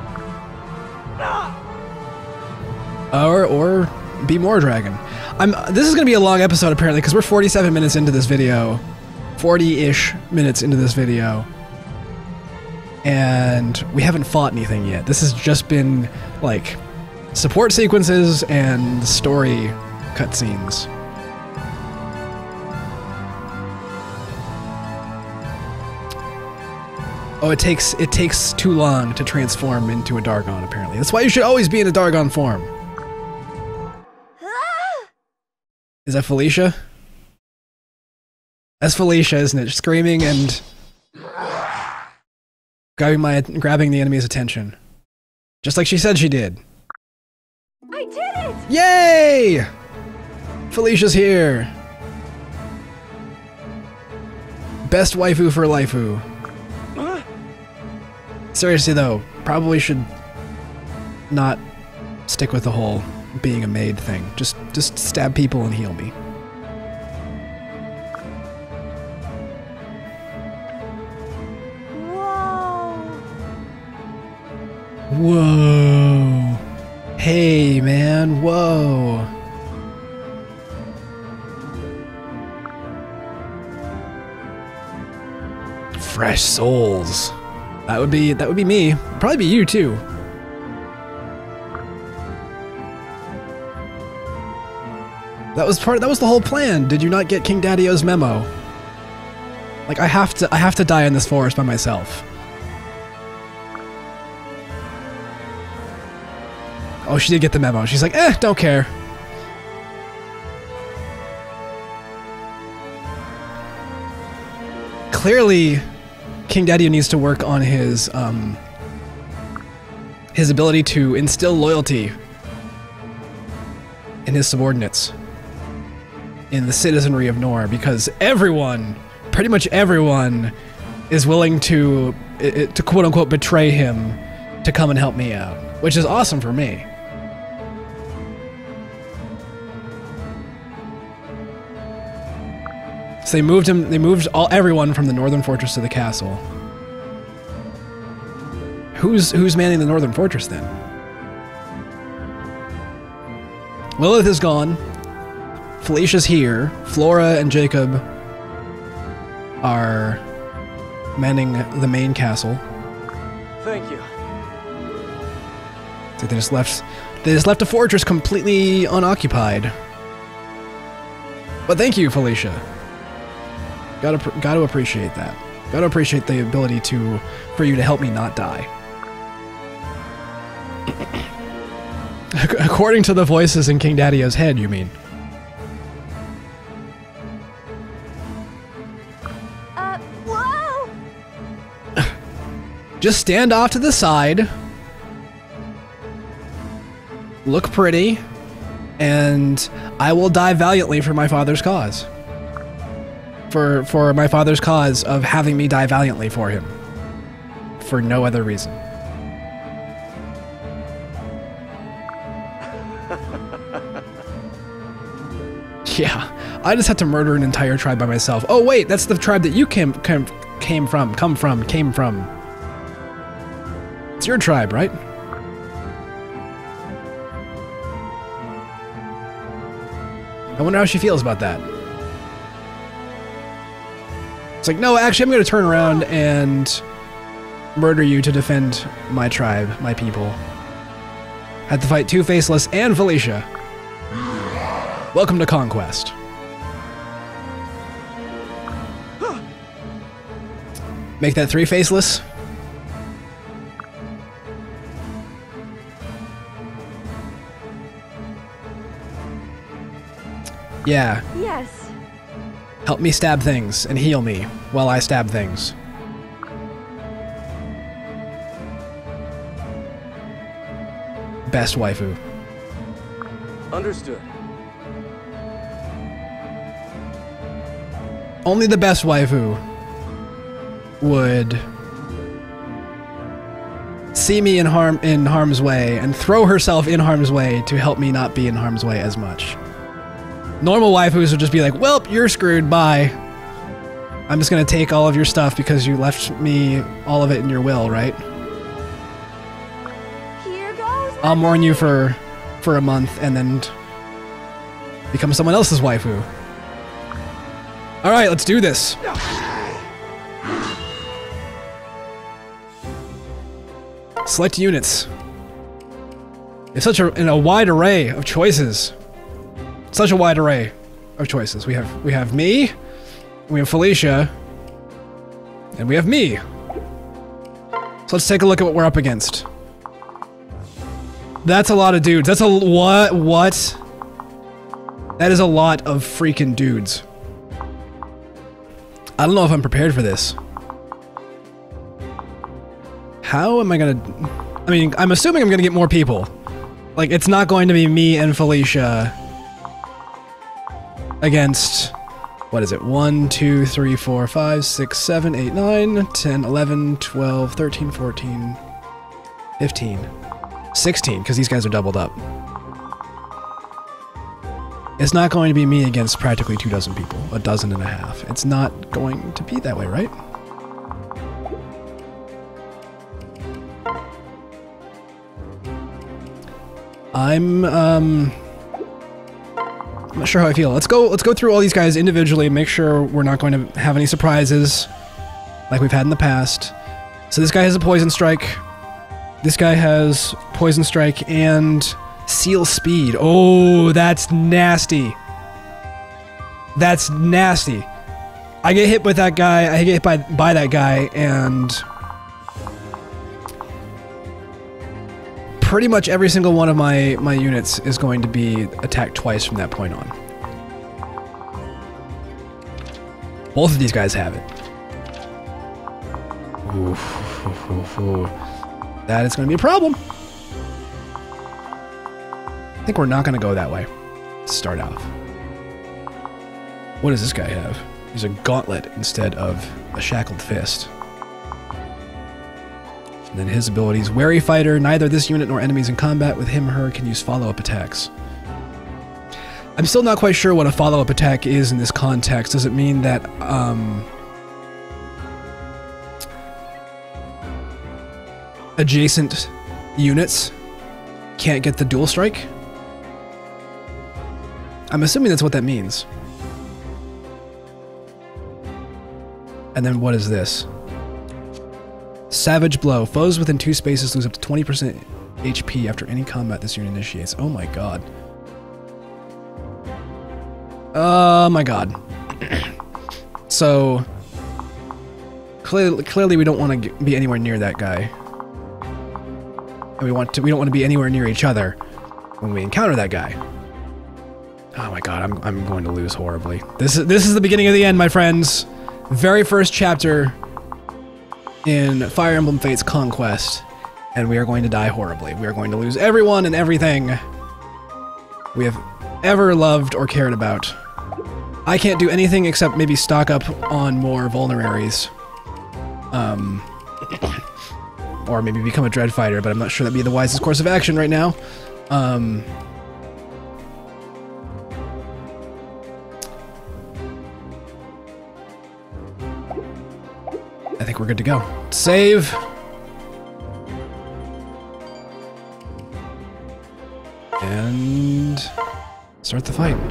Or be more dragon. This is gonna be a long episode apparently, because we're 47 minutes into this video. 40-ish minutes into this video. And we haven't fought anything yet. This has just been, like, support sequences and story cutscenes. Oh, it takes too long to transform into a Dargon, apparently. That's why you should always be in a Dargon form. Is that Felicia? That's Felicia, isn't it? Screaming and grabbing the enemy's attention. Just like she said she did. I did it! Yay! Felicia's here. Best waifu for lifeu. Seriously though, probably should not stick with the whole being a maid thing. Just stab people and heal me. Whoa. Hey, man. Whoa. Fresh souls. That would be me. Probably be you too. That was the whole plan. Did you not get King Daddy-O's memo? Like I have to die in this forest by myself. Oh, she did get the memo. She's like, don't care. Clearly, King Daddy needs to work on his ability to instill loyalty in his subordinates, in the citizenry of Nor, because everyone, pretty much everyone, is willing to quote-unquote betray him to come and help me out, which is awesome for me. So they moved everyone from the northern fortress to the castle. Who's manning the northern fortress then? Lilith is gone. Felicia's here. Flora and Jacob are manning the main castle. Thank you. So they just left a fortress completely unoccupied. But thank you, Felicia. Gotta appreciate that. Gotta appreciate the ability for you to help me not die. According to the voices in King Daddy-O's head, you mean? Whoa! Just stand off to the side. Look pretty. and I will die valiantly for my father's cause. For my father's cause of having me die valiantly for him. For no other reason. Yeah, I just had to murder an entire tribe by myself. Oh wait, that's the tribe that you came from. It's your tribe, right? I wonder how she feels about that. It's like, no, actually, I'm going to turn around and murder you to defend my tribe, my people. Had to fight Two Faceless and Felicia. Welcome to Conquest. Make that Three Faceless. Yeah. Yes. Help me stab things and heal me while I stab things. Best waifu. Understood. Only the best waifu would see me in harm's way and throw herself in harm's way to help me not be in harm's way as much. Normal waifus would just be like, well, you're screwed, bye. I'm just gonna take all of your stuff because you left me all of it in your will, right? Here goes. I'll mourn you for a month and then become someone else's waifu. Alright, let's do this. Select units. It's such a wide array of choices. Such a wide array of choices. We have me, we have Felicia, and we have me. So let's take a look at what we're up against. That's a lot of dudes. That's a what? That is a lot of freaking dudes. I don't know if I'm prepared for this. How am I gonna... I mean, I'm assuming I'm gonna get more people. Like, it's not going to be me and Felicia against... What is it? 1, 2, 3, 4, 5, 6, 7, 8, 9, 10, 11, 12, 13, 14, 15, 16, because these guys are doubled up. It's not going to be me against practically 24 people, 12.5. It's not going to be that way, right? I'm not sure how I feel. Let's go through all these guys individually, make sure we're not going to have any surprises like we've had in the past. So this guy has a Poison Strike. This guy has Poison Strike and Seal Speed. Oh, that's nasty. That's nasty. I get hit with that guy, I get hit by that guy, and pretty much every single one of my units is going to be attacked twice from that point on. Both of these guys have it. Ooh. That is going to be a problem. I think we're not going to go that way to start off. What does this guy have? He's a gauntlet instead of a shackled fist. And then his abilities, Wary Fighter. Neither this unit nor enemies in combat with him or her can use follow-up attacks. I'm still not quite sure what a follow-up attack is in this context. Does it mean that, adjacent units can't get the dual strike? I'm assuming that's what that means. And then what is this? Savage Blow. Foes within 2 spaces lose up to 20% HP after any combat this unit initiates. Oh my god. Oh my god. So clearly we don't want to be anywhere near that guy. And we don't want to be anywhere near each other when we encounter that guy. Oh my god, I'm going to lose horribly. This is the beginning of the end, my friends. Very first chapter in Fire Emblem Fates Conquest, and we are going to die horribly. We are going to lose everyone and everything. we have ever loved or cared about. I can't do anything except maybe stock up on more vulneraries. Or maybe become a dread fighter, but I'm not sure that'd be the wisest course of action right now. I think we're good to go. Save. And start the fight.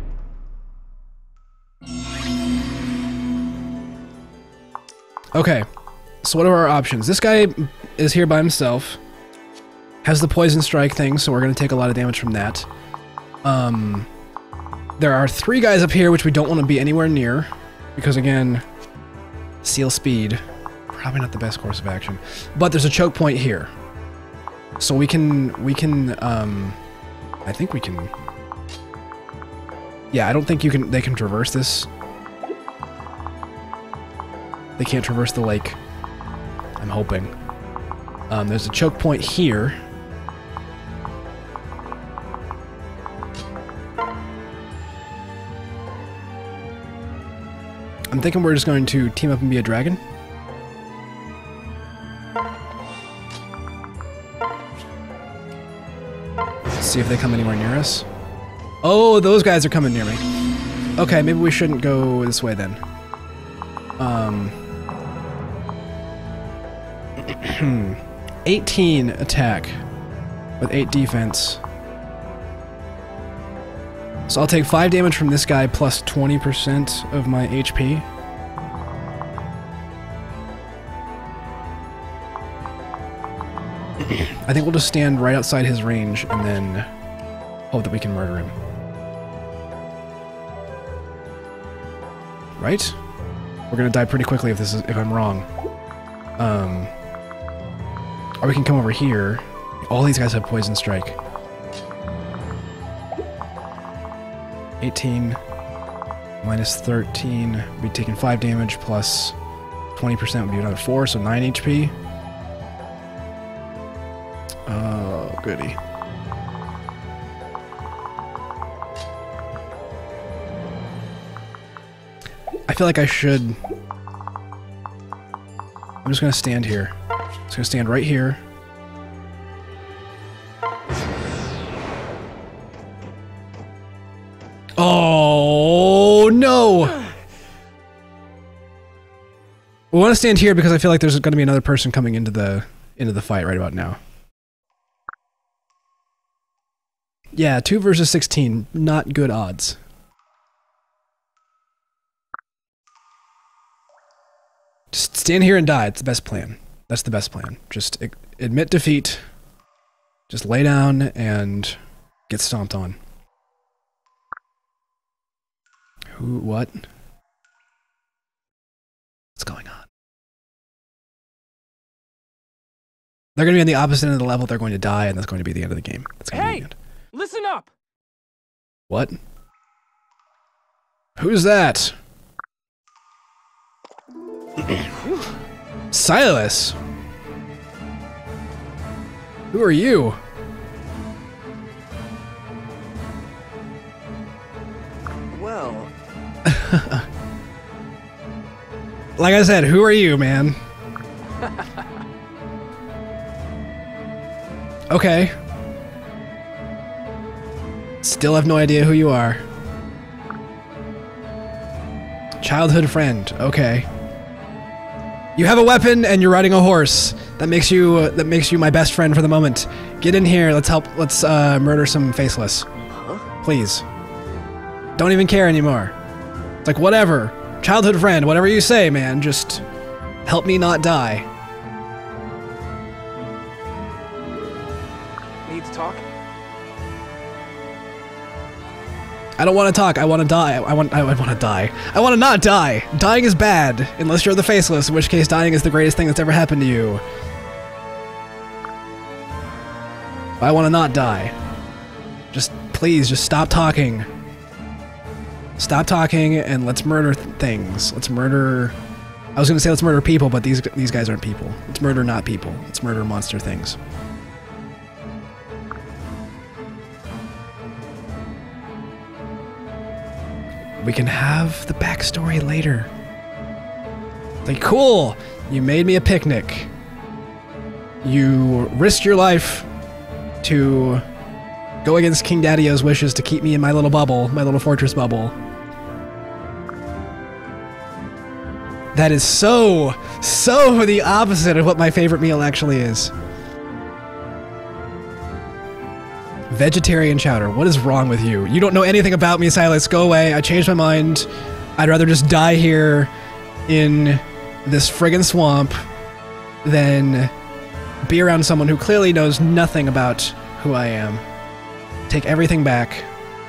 Okay, so what are our options? This guy is here by himself, has the poison strike thing, so we're going to take a lot of damage from that. There are 3 guys up here which we don't want to be anywhere near, because again, seal speed, probably not the best course of action. But there's a choke point here, so we can, I think we can, yeah, I don't think they can traverse this. They can't traverse the lake. I'm hoping. There's a choke point here. I'm thinking we're just going to team up and be a dragon. See if they come anywhere near us. Oh, those guys are coming near me. Okay, maybe we shouldn't go this way then. 18 attack with 8 defense. So I'll take 5 damage from this guy plus 20% of my HP. I think we'll just stand right outside his range and then hope that we can murder him. Right? We're gonna die pretty quickly if I'm wrong. Or we can come over here. All these guys have poison strike. 18 minus 13 would be taking 5 damage plus 20% would be another 4, so 9 HP. Oh, goody. I feel like I should... I'm just gonna stand here. I'm just gonna stand right here. Oh, no! We want to stand here because I feel like there's going to be another person coming into the fight right about now. Yeah, 2 versus 16, not good odds. Just stand here and die. It's the best plan. That's the best plan. Just admit defeat. Just lay down and get stomped on. Who? What? What's going on? They're going to be on the opposite end of the level. They're going to die, and that's going to be the end of the game. That's going to be the end. Listen up! What? Who's that? Silas! Who are you? Well... Like I said, who are you, man? Okay. Still have no idea who you are. Childhood friend. Okay. You have a weapon and you're riding a horse. That makes you my best friend for the moment. Get in here. Let's help. Let's murder some faceless. Huh? Please. Don't even care anymore. It's like whatever. Childhood friend. Whatever you say, man. Just help me not die. Need to talk? I don't want to talk. I want to die. I want to die. I want to not die. Dying is bad, unless you're the faceless, in which case dying is the greatest thing that's ever happened to you. I want to not die. Just, please, just stop talking. Stop talking and let's murder things. Let's murder... I was going to say let's murder people, but these guys aren't people. Let's murder not people. Let's murder monster things. we can have the backstory later. Like, cool, you made me a picnic. You risked your life to go against King Daddy-O's wishes to keep me in my little bubble, my little fortress bubble. That is so the opposite of what my favorite meal actually is. Vegetarian chowder. What is wrong with you? You don't know anything about me, Silas. Go away. I changed my mind. I'd rather just die here in this friggin' swamp than be around someone who clearly knows nothing about who I am. Take everything back.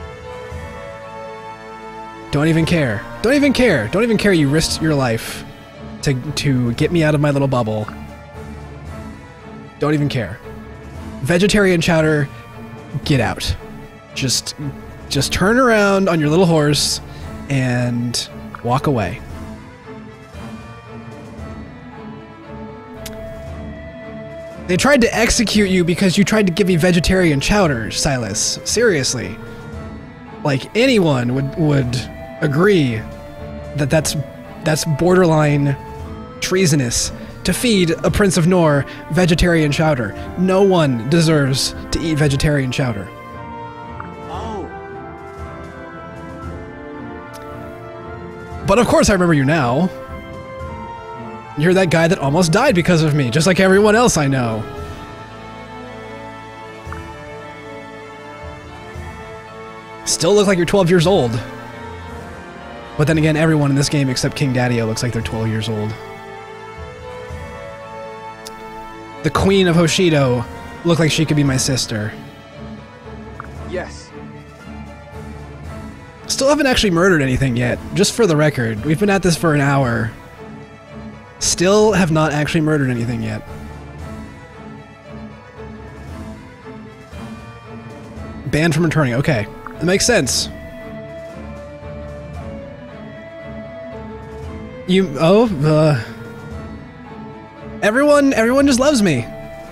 Don't even care. Don't even care. Don't even care you risked your life to get me out of my little bubble. Don't even care. Vegetarian chowder, get out. Just turn around on your little horse and walk away. They tried to execute you because you tried to give me vegetarian chowder, Silas. Seriously. Like, anyone would agree that that's borderline treasonous to feed a Prince of Nor vegetarian chowder. No one deserves to eat vegetarian chowder. Oh. But of course I remember you now. You're that guy that almost died because of me, just like everyone else I know. Still look like you're 12 years old. But then again, everyone in this game except King Daddy-O looks like they're 12 years old. The Queen of Hoshido looked like she could be my sister. Yes. Still haven't actually murdered anything yet, just for the record. We've been at this for an hour. Still have not actually murdered anything yet. Banned from returning, okay. That makes sense. Everyone just loves me.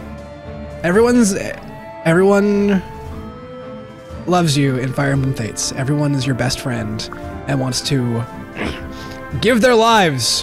Everyone loves you in Fire Emblem Fates. Everyone is your best friend and wants to give their lives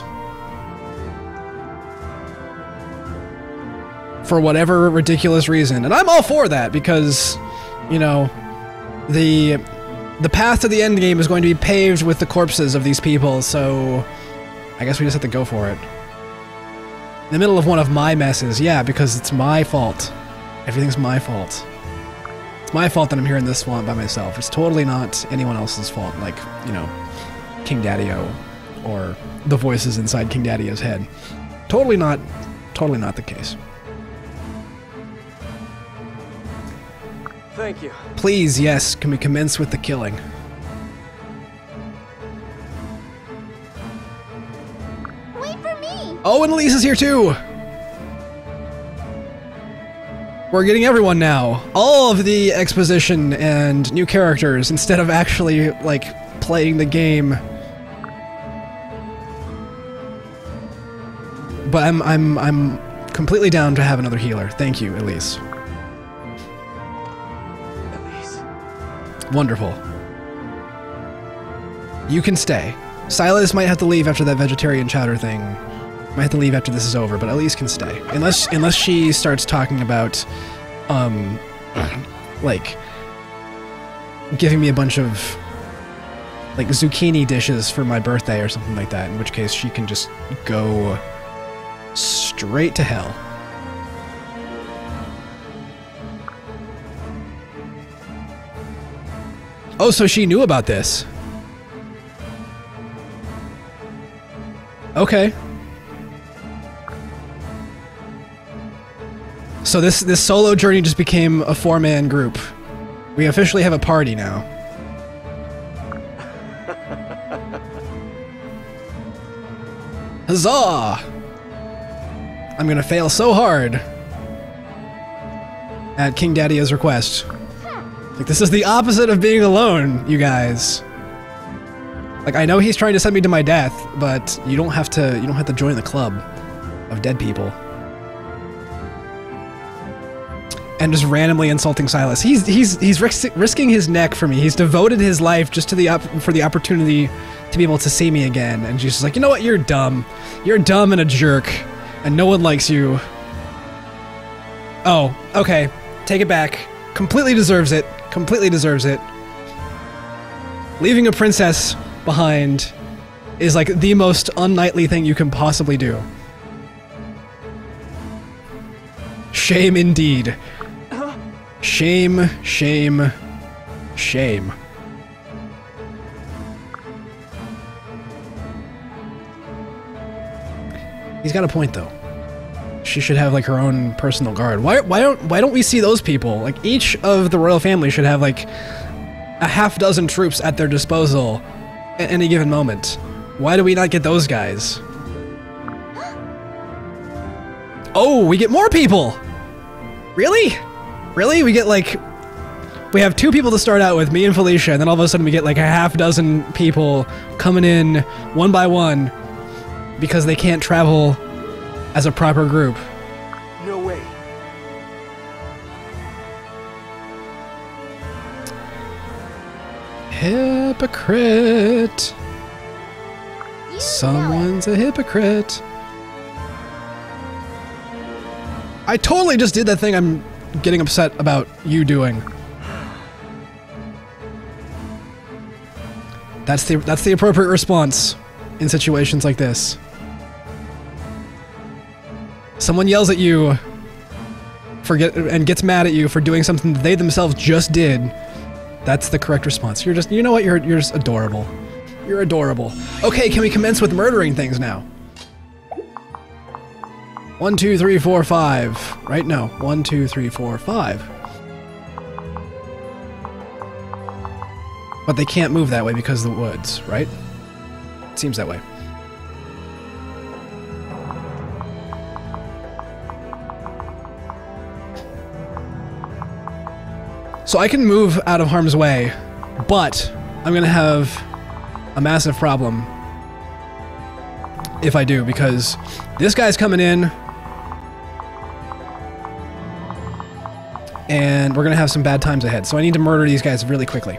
for whatever ridiculous reason. And I'm all for that because, you know, the path to the end game is going to be paved with the corpses of these people, so I guess we just have to go for it. In the middle of one of my messes, yeah, because it's my fault. Everything's my fault. It's my fault that I'm here in this swamp by myself. It's totally not anyone else's fault, like, you know, King Daddy-O or the voices inside King Daddy-O's head. Totally not the case. Thank you. Please, yes, can we commence with the killing? Wait for me! Oh, and Elise is here too! We're getting everyone now. All of the exposition and new characters instead of actually, like, playing the game. But I'm completely down to have another healer. Thank you, Elise. Wonderful. You can stay. Silas might have to leave after that vegetarian chowder thing. Might have to leave after this is over, but Elise can stay. Unless she starts talking about, like, giving me a bunch of, like, zucchini dishes for my birthday or something like that, in which case she can just go straight to hell. Oh, so she knew about this. Okay. So this solo journey just became a 4-man group. We officially have a party now. Huzzah! I'm gonna fail so hard at King Daddy-O's request. Like, this is the opposite of being alone, you guys. Like, I know he's trying to send me to my death, but you don't have to join the club of dead people. and just randomly insulting Silas. He's risking his neck for me. He's devoted his life just to for the opportunity to be able to see me again. And she's just like, you know what? You're dumb. You're dumb and a jerk, and no one likes you. Oh, okay. Take it back. Completely deserves it. Completely deserves it. Leaving a princess behind is like the most unknightly thing you can possibly do. Shame indeed. Shame, shame, shame. He's got a point though. She should have like her own personal guard. Why don't we see those people? Like each of the royal family should have like a half dozen troops at their disposal at any given moment. Why do we not get those guys? Oh, we get more people! Really? Really? We get like... We have 2 people to start out with, me and Felicia, and then all of a sudden we get like a half dozen people coming in one by one because they can't travel as a proper group. No way. Hypocrite. You Someone's a hypocrite. I totally just did that thing I'm getting upset about you doing. That's the appropriate response in situations like this. Someone yells at you and gets mad at you for doing something that they themselves just did. That's the correct response. You're just, you know what? You're just adorable. You're adorable. Okay, can we commence with murdering things now? 1, 2, 3, 4, 5. Right? No. 1, 2, 3, 4, 5. But they can't move that way because of the woods, right? It seems that way. So I can move out of harm's way, but I'm gonna have a massive problem if I do, because this guy's coming in and we're gonna have some bad times ahead. So I need to murder these guys really quickly.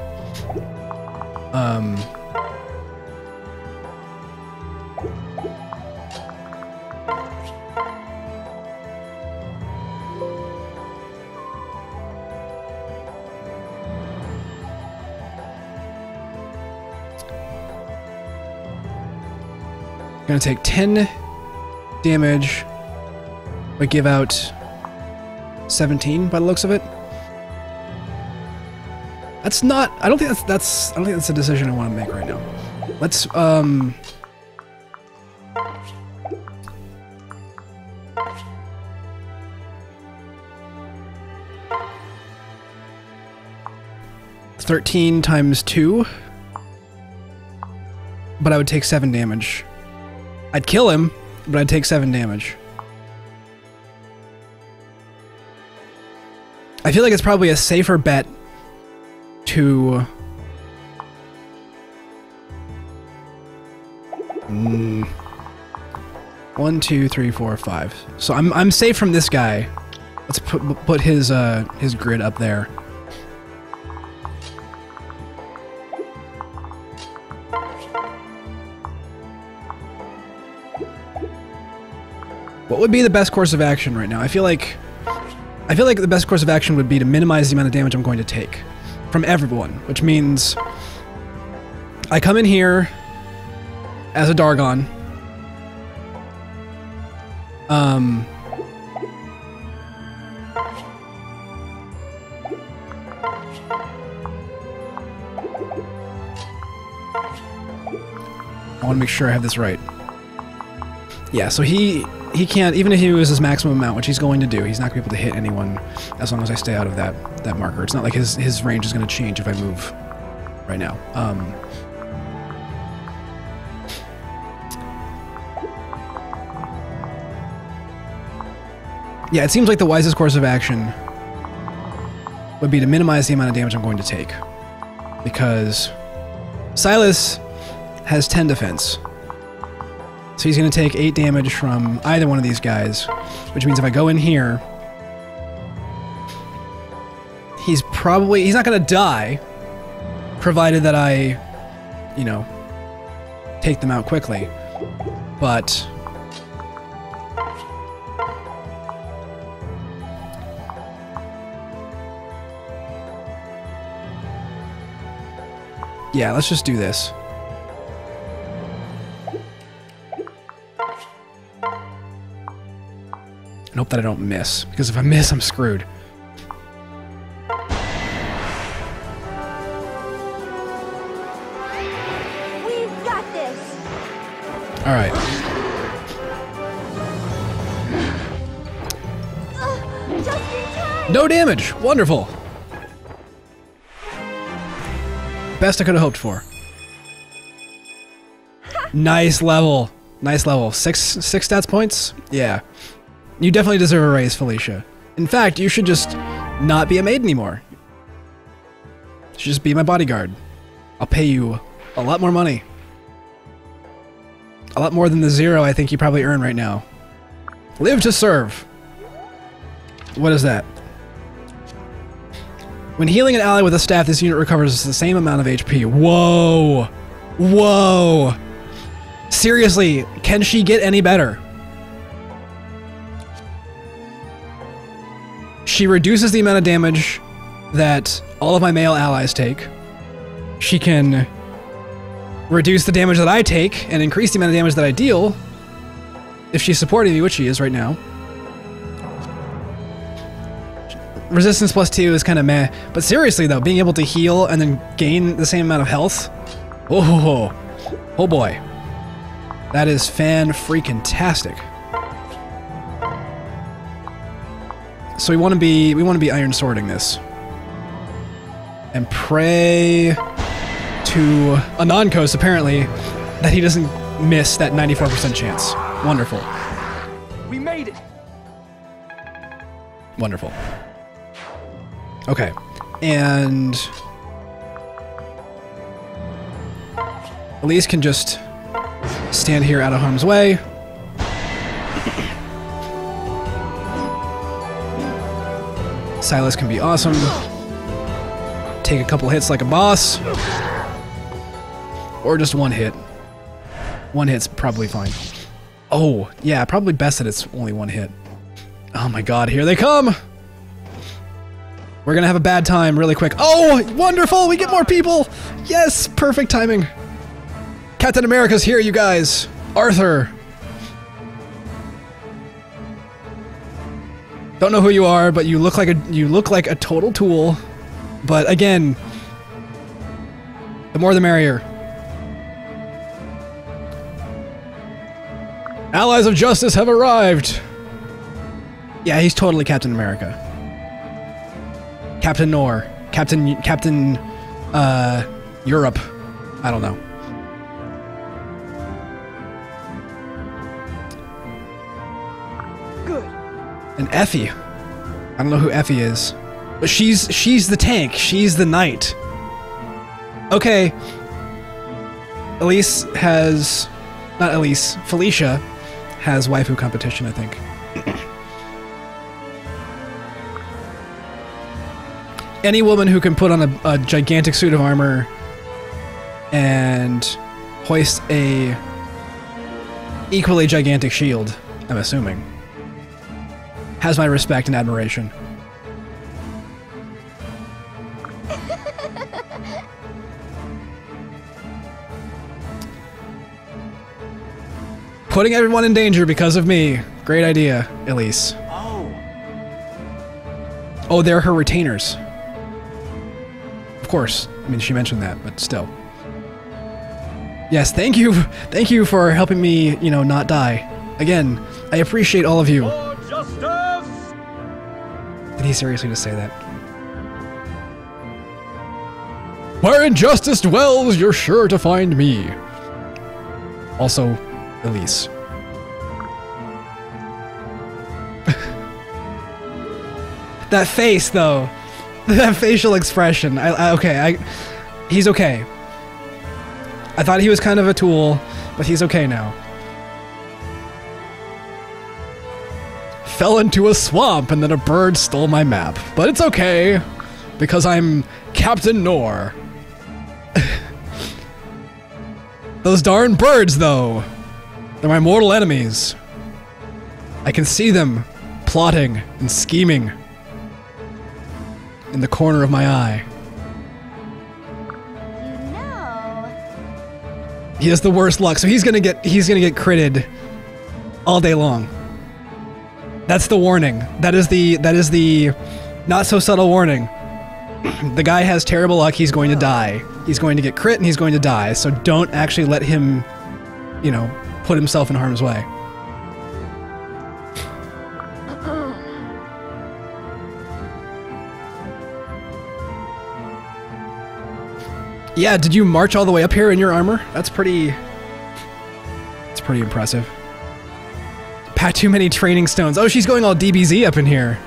Gonna take 10 damage, but give out 17 by the looks of it. That's not. I don't think that's. I don't think that's a decision I want to make right now. Let's 13 times 2, but I would take 7 damage. I'd kill him, but I'd take 7 damage. I feel like it's probably a safer bet to... 1, 2, 3, 4, 5. So I'm safe from this guy. Let's put his grid up there. What would be the best course of action right now? I feel like the best course of action would be to minimize the amount of damage I'm going to take from everyone, which means I come in here as a Dargon. I want to make sure I have this right. Yeah, so he can't, even if he uses his maximum amount, which he's going to do, he's not going to be able to hit anyone as long as I stay out of that marker. It's not like his range is going to change if I move right now. Yeah, it seems like the wisest course of action would be to minimize the amount of damage I'm going to take. Because Silas has 10 defense. So he's going to take 8 damage from either one of these guys, which means if I go in here probably... He's not gonna die, provided that I, you know, take them out quickly. But... yeah, let's just do this. And hope that I don't miss, because if I miss, I'm screwed. We've got this. All right. Just in time. No damage. Wonderful. Best I could have hoped for. Nice level. Nice level. Six stats points? Yeah. You definitely deserve a raise, Felicia. In fact, you should just not be a maid anymore. You should just be my bodyguard. I'll pay you a lot more money. A lot more than the 0 I think you probably earn right now. Live to serve. What is that? When healing an ally with a staff, this unit recovers the same amount of HP. Whoa! Whoa! Seriously, can she get any better? She reduces the amount of damage that all of my male allies take. She can reduce the damage that I take and increase the amount of damage that I deal if she's supporting me, which she is right now. Resistance +2 is kind of meh, but seriously though, being able to heal and then gain the same amount of health, oh boy, that is fan-freaking-tastic. So we want to be iron swording this, and pray to Anankos apparently that he doesn't miss that 94% chance. Wonderful. We made it. Wonderful. Okay, and Elise can just stand here out of harm's way. Silas can be awesome. Take a couple hits like a boss. Or just one hit. One hit's probably fine. Oh, yeah, probably best that it's only one hit. Oh my god, here they come! We're gonna have a bad time really quick. Oh, wonderful! We get more people! Yes, perfect timing. Captain America's here, you guys. Arthur. Don't know who you are, but you look like a total tool. But again, the more the merrier. Allies of Justice have arrived. Yeah, he's totally Captain America. Captain Nor. Captain, Europe. I don't know. Good. And Effie. I don't know who Effie is. But she's the tank. She's the knight. Okay. Elise has... Not Elise. Felicia has waifu competition, I think. Any woman who can put on a gigantic suit of armor and hoist a equally gigantic shield, I'm assuming, has my respect and admiration. Putting everyone in danger because of me. Great idea, Elise. Oh, they're her retainers. Of course. I mean, she mentioned that, but still. Yes, thank you. Thank you for helping me, you know, not die. Again, I appreciate all of you. Did he seriously just say that? Where injustice dwells, you're sure to find me. Also, Elise. That face, though. That facial expression. He's okay. I thought he was kind of a tool, but he's okay now. Fell into a swamp and then a bird stole my map. But it's okay. Because I'm Captain Nor. Those darn birds, though. They're my mortal enemies. I can see them plotting and scheming in the corner of my eye. You know. He has the worst luck, so he's gonna get critted all day long. That's the warning. That is the not so subtle warning. The guy has terrible luck, he's going to die. He's going to get crit and he's going to die, so don't actually let him, you know, put himself in harm's way. Yeah, did you march all the way up here in your armor? That's pretty impressive. Pat too many training stones. Oh, she's going all DBZ up in here.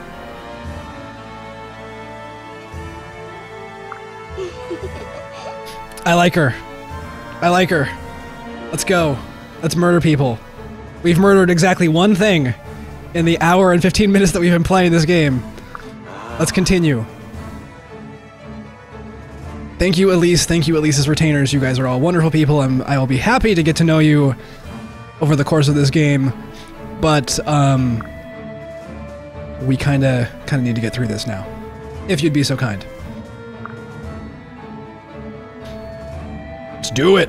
I like her. I like her. Let's go. Let's murder people. We've murdered exactly one thing in the hour and 15 minutes that we've been playing this game. Let's continue. Thank you, Elise. Thank you, Elise's retainers. You guys are all wonderful people, and I will be happy to get to know you over the course of this game. But we kind of need to get through this now, if you'd be so kind. Let's do it.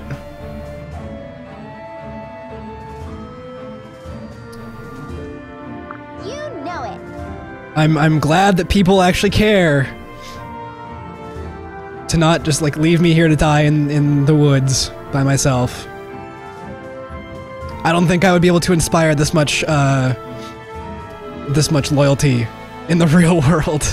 You know it. I'm glad that people actually care. To not just like leave me here to die in the woods by myself. I don't think I would be able to inspire this much loyalty in the real world.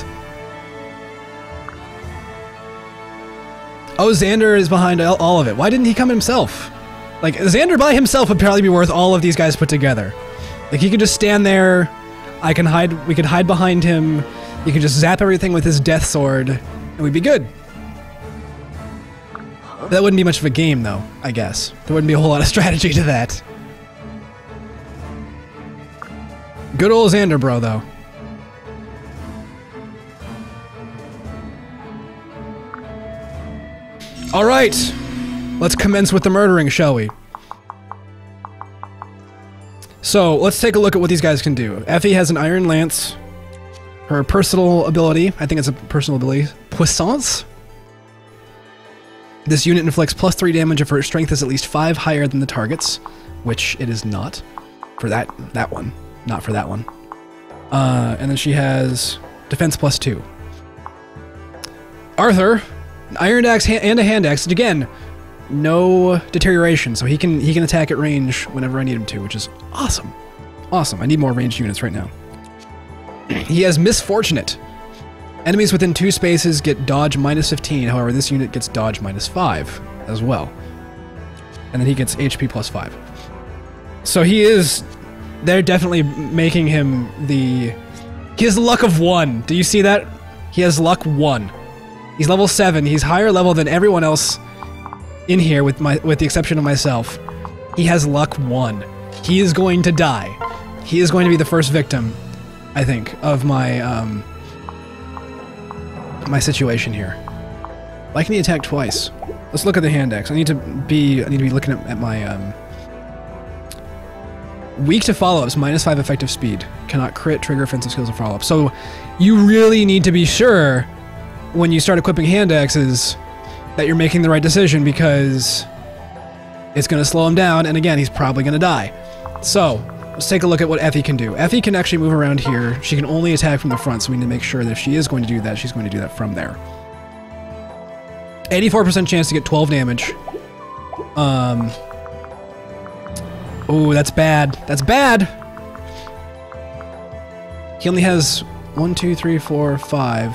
Oh, Xander is behind all of it. Why didn't he come himself? Like, Xander by himself would probably be worth all of these guys put together. Like, he could just stand there, we could hide behind him, he could just zap everything with his death sword, and we'd be good. That wouldn't be much of a game, though, I guess. There wouldn't be a whole lot of strategy to that. Good old Xander, bro, though. Alright! Let's commence with the murdering, shall we? So, let's take a look at what these guys can do. Effie has an Iron Lance. Her personal ability, I think it's a personal ability, Puissance? This unit inflicts +3 damage if her strength is at least 5 higher than the target's, which it is not for that one. Not for that one. And then she has defense +2. Arthur, an iron axe and a hand axe, and again, no deterioration, so he can attack at range whenever I need him to, which is awesome. Awesome. I need more ranged units right now. He has Misfortunate. Enemies within 2 spaces get dodge -15, however this unit gets dodge -5 as well. And then he gets HP +5. So they're definitely making him he has luck of 1. Do you see that? He has luck 1. He's level 7, he's higher level than everyone else in here with the exception of myself. He has luck 1. He is going to die. He is going to be the first victim, I think, of my my situation here. Why can he attack twice? Let's look at the hand axe. I need to be looking at my weak to follow-ups, -5 effective speed. Cannot crit, trigger offensive skills, or follow-up. So you really need to be sure when you start equipping hand axes that you're making the right decision, because it's going to slow him down, and again, he's probably going to die. So let's take a look at what Effie can do. Effie can actually move around here. She can only attack from the front, so we need to make sure that if she is going to do that, she's going to do that from there. 84% chance to get 12 damage. Oh, that's bad. That's bad! He only has 1, 2, 3, 4, 5.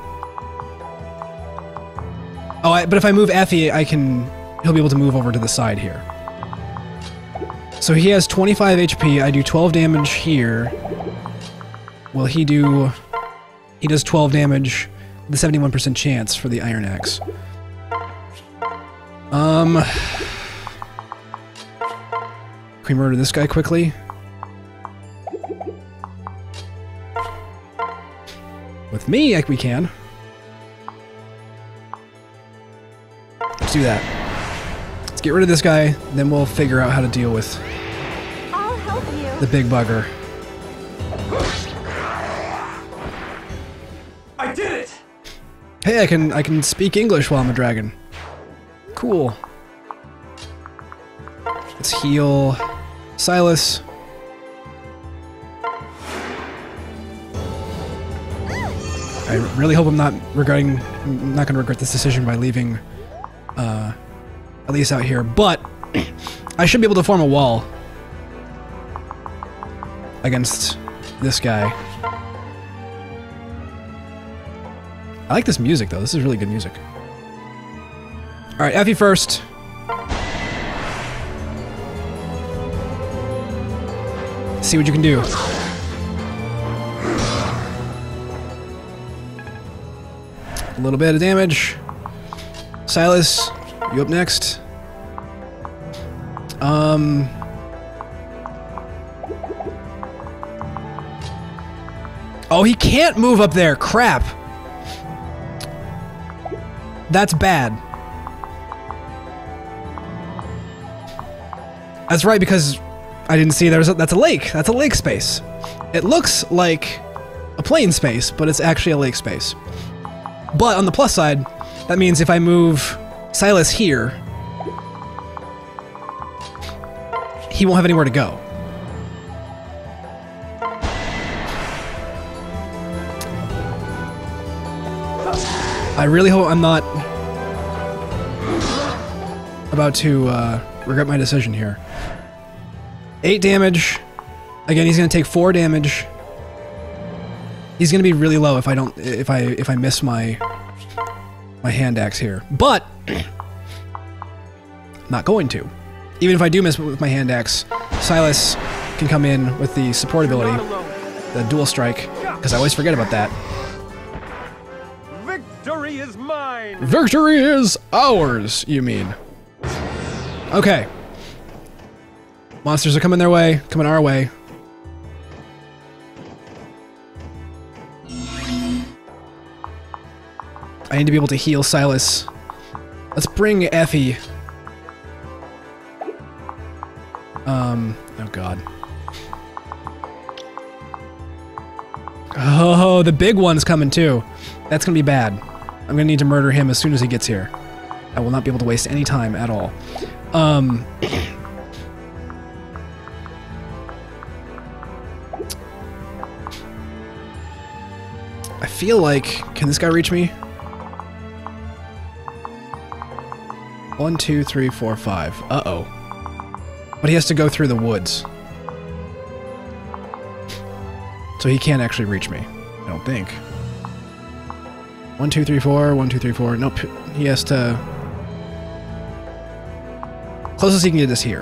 Oh, but if I move Effie, he'll be able to move over to the side here. So he has 25 HP, I do 12 damage here. Will he does 12 damage with a 71% chance for the Iron Axe. Can we murder this guy quickly? With me, we can. do that. Let's get rid of this guy, then we'll figure out how to deal with I'll help you. the big bugger. I did it! Hey, I can speak English while I'm a dragon. Cool. Let's heal Silas. I really hope I'm not going to regret this decision by leaving Elise out here, but I should be able to form a wall against this guy. I like this music, though. This is really good music. Alright, Effie first. See what you can do. A little bit of damage. Silas, you up next? Oh, he can't move up there. Crap. That's bad. That's right, because I didn't see that's a lake. That's a lake space. It looks like a plain space, but it's actually a lake space. But on the plus side, that means if I move Silas here, he won't have anywhere to go. I really hope I'm not about to regret my decision here. 8 damage. Again, he's gonna take 4 damage. He's gonna be really low if I don't if I miss my hand axe here. But not going to. Even if I do miss with my hand axe, Silas can come in with the support ability, the dual strike, because I always forget about that. Victory is mine! Victory is ours, you mean. Okay. Monsters are coming their way, coming our way. I need to be able to heal Silas. Let's bring Effie. Oh god. Oh, the big one's coming too. That's gonna be bad. I'm gonna need to murder him as soon as he gets here. I will not be able to waste any time at all. I feel like... Can this guy reach me? 1, 2, 3, 4, 5. Uh-oh. But he has to go through the woods. So he can't actually reach me. I don't think. 1, 2, 3, 4. 1, 2, 3, 4. Nope. He has to... Closest he can get is here.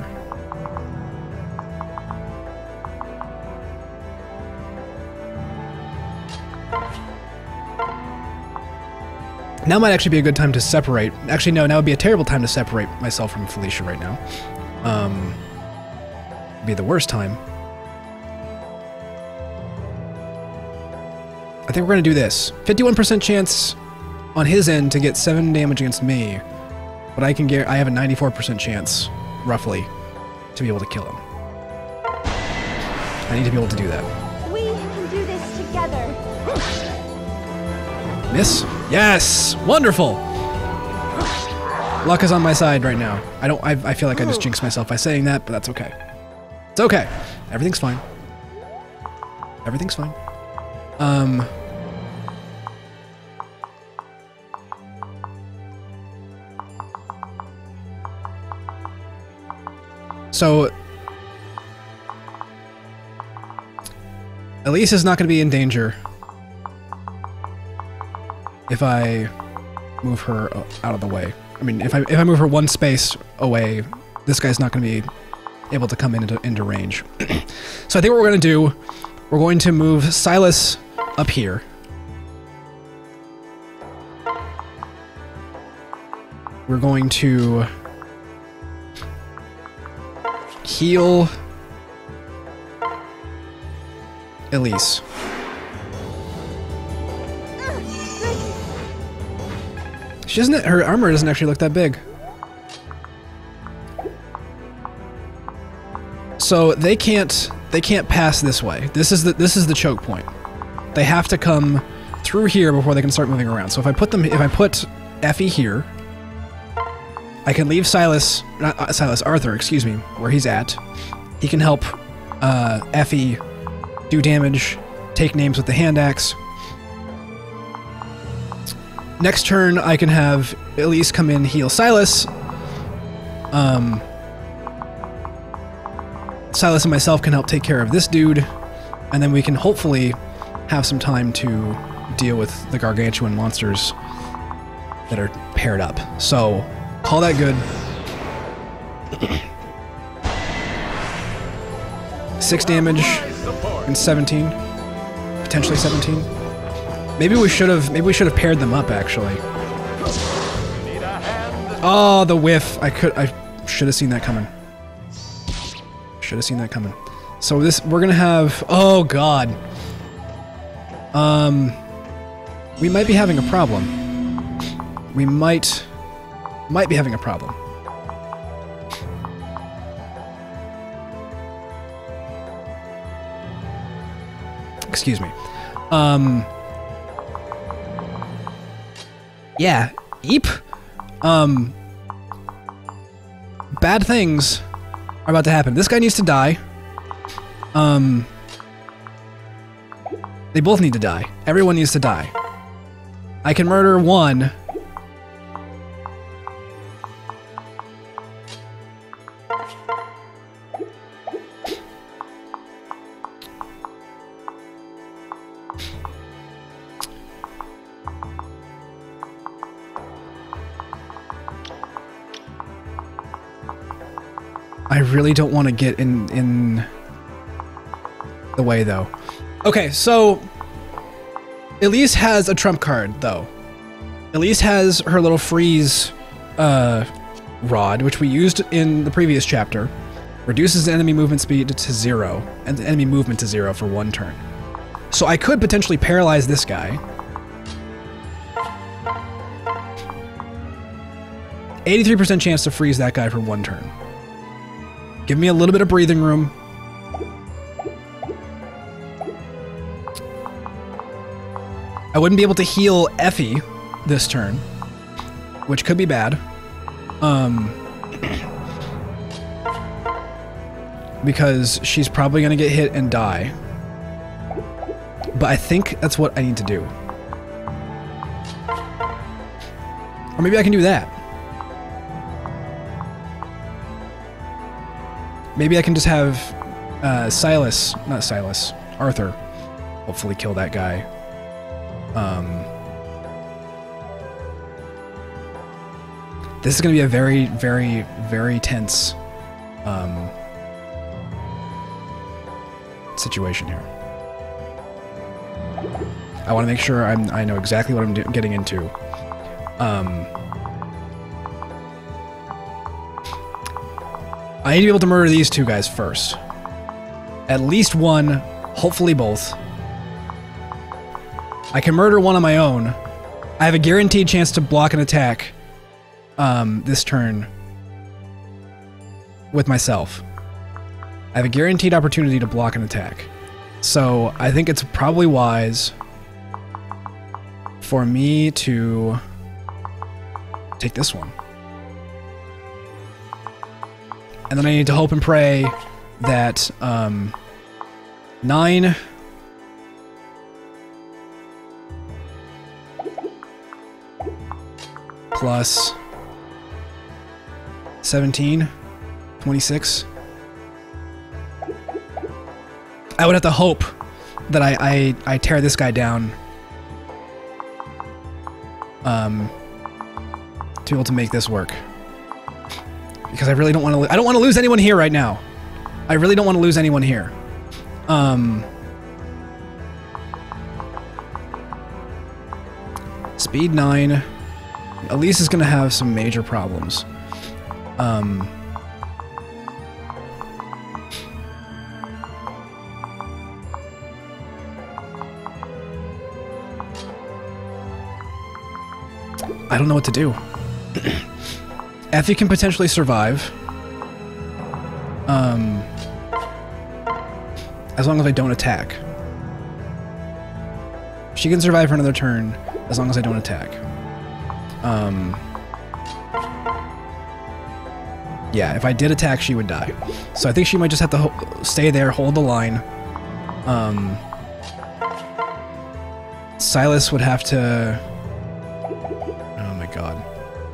Now might actually be a good time to separate. Actually, no, now would be a terrible time to separate myself from Felicia right now. Be the worst time. I think we're gonna do this. 51% chance on his end to get 7 damage against me, but I have a 94% chance, roughly, to be able to kill him. I need to be able to do that. We can do this together. Miss? Yes! Wonderful! Luck is on my side right now. I feel like I just jinxed myself by saying that, but that's okay. It's okay. Everything's fine. Everything's fine. So... Elise is not going to be in danger if I move her out of the way. I mean, if I move her one space away, this guy's not going to be able to come into range. So I think what we're going to do, we're going to move Silas up here. We're going to heal Elise. She doesn't. Her armor doesn't actually look that big. So they can't pass this way. This is the choke point. They have to come through here before they can start moving around. So if I put Effie here, I can leave Arthur, excuse me, where he's at. He can help Effie do damage, take names with the hand axe. Next turn, I can have Elise come in, heal Silas. Silas and myself can help take care of this dude, and then we can hopefully have some time to deal with the gargantuan monsters that are paired up. So, call that good. 6 damage and 17, potentially 17. Maybe we should have paired them up actually. Oh, the whiff! I should have seen that coming. Should have seen that coming. So we're gonna have. Oh God. We might be having a problem. We might be having a problem. Excuse me. Yeah. Eep. Bad things are about to happen. This guy needs to die. They both need to die. Everyone needs to die. I can murder one. I really don't want to get in the way, though. Okay, so Elise has a trump card, though. Elise has her little freeze rod, which we used in the previous chapter. Reduces the enemy movement speed to 0, and the enemy movement to 0 for 1 turn. So I could potentially paralyze this guy. 83% chance to freeze that guy for 1 turn. Give me a little bit of breathing room. I wouldn't be able to heal Effie this turn, which could be bad. Because she's probably going to get hit and die. But I think that's what I need to do. Or maybe I can do that. Maybe I can just have Arthur, hopefully kill that guy. This is going to be a very, very, very tense situation here. I want to make sure I know exactly what I'm getting into. I need to be able to murder these two guys first. At least one, hopefully both. I can murder one on my own. I have a guaranteed chance to block an attack this turn with myself. I have a guaranteed opportunity to block an attack. So I think it's probably wise for me to take this one. And then I need to hope and pray that 9 plus 17, 26. I would have to hope that I tear this guy down to be able to make this work. Because I really don't want to. I don't want to lose anyone here right now. I really don't want to lose anyone here. Speed 9. Elise is gonna have some major problems. I don't know what to do. Effie can potentially survive. as long as I don't attack. She can survive for another turn as long as I don't attack. Yeah, if I did attack, she would die. So I think she might just have to stay there, hold the line. Silas would have to... Oh my god.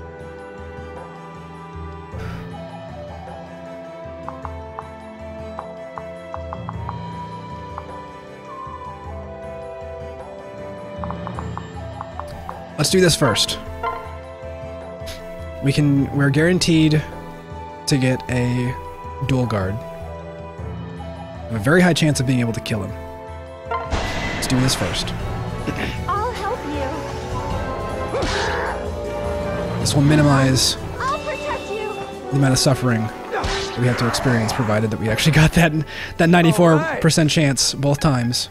Let's do this first. We're guaranteed to get a dual guard. We have a very high chance of being able to kill him. Let's do this first. I'll help you. This will minimize I'll protect you. the amount of suffering that we have to experience, provided that we actually got that 94% chance both times.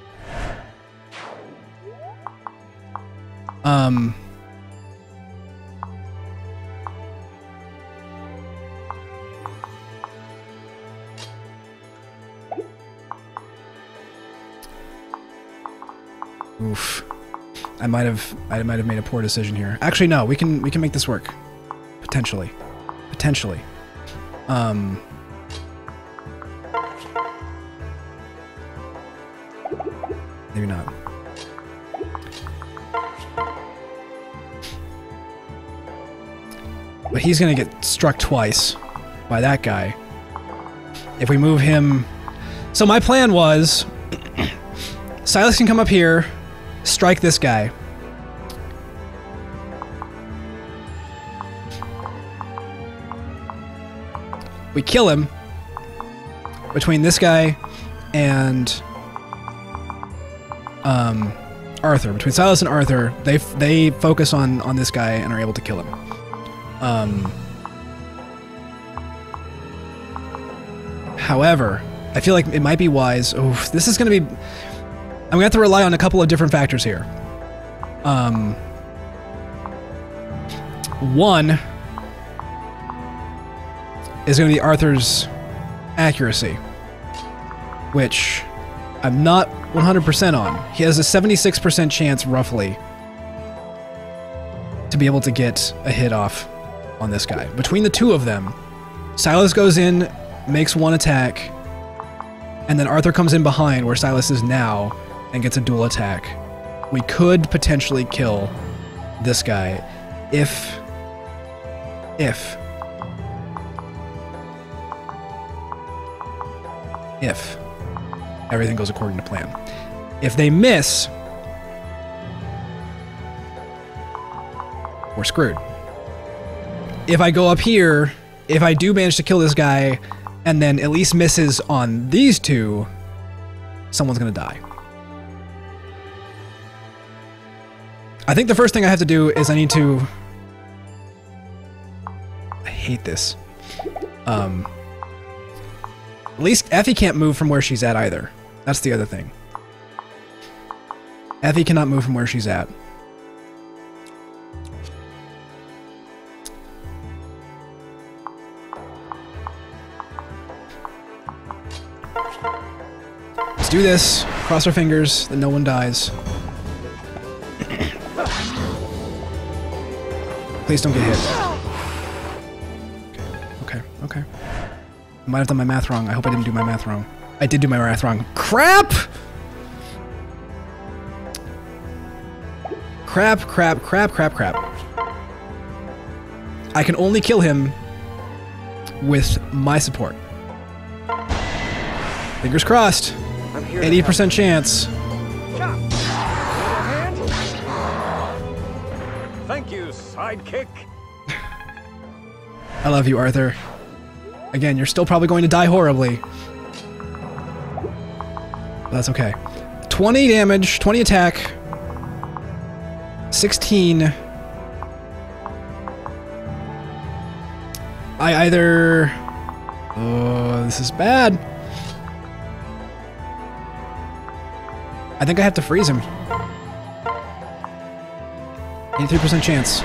Oof. I might have made a poor decision here. Actually, no, we can make this work. Potentially. Potentially. Maybe not. But he's gonna get struck twice by that guy. If we move him... So my plan was... Silas can come up here, strike this guy. We kill him between this guy and Arthur. Between Silas and Arthur, they focus on this guy and are able to kill him. However, I feel like it might be wise. Oh, this is going to be... I'm going to have to rely on a couple of different factors here. One is going to be Arthur's accuracy, which I'm not 100% on. He has a 76% chance, roughly, to be able to get a hit off on this guy. Between the two of them, Silas goes in, makes one attack, and then Arthur comes in behind where Silas is now and gets a dual attack. We could potentially kill this guy if everything goes according to plan. If they miss, we're screwed. If I go up here, if I do manage to kill this guy and then at least misses on these two, someone's gonna die. I think the first thing I have to do is I need to... I hate this. At least Effie can't move from where she's at either. That's the other thing. Effie cannot move from where she's at. Let's do this. Cross our fingers that no one dies. Please don't get hit. Okay. I might have done my math wrong. I hope I didn't do my math wrong. I did do my math wrong. Crap! Crap. I can only kill him with my support. Fingers crossed. 80% chance. Thank you, sidekick. I love you, Arthur. Again, you're still probably going to die horribly. But that's okay. 20 damage, 20 attack. 16. I either... Oh, this is bad. I think I have to freeze him. 83% chance.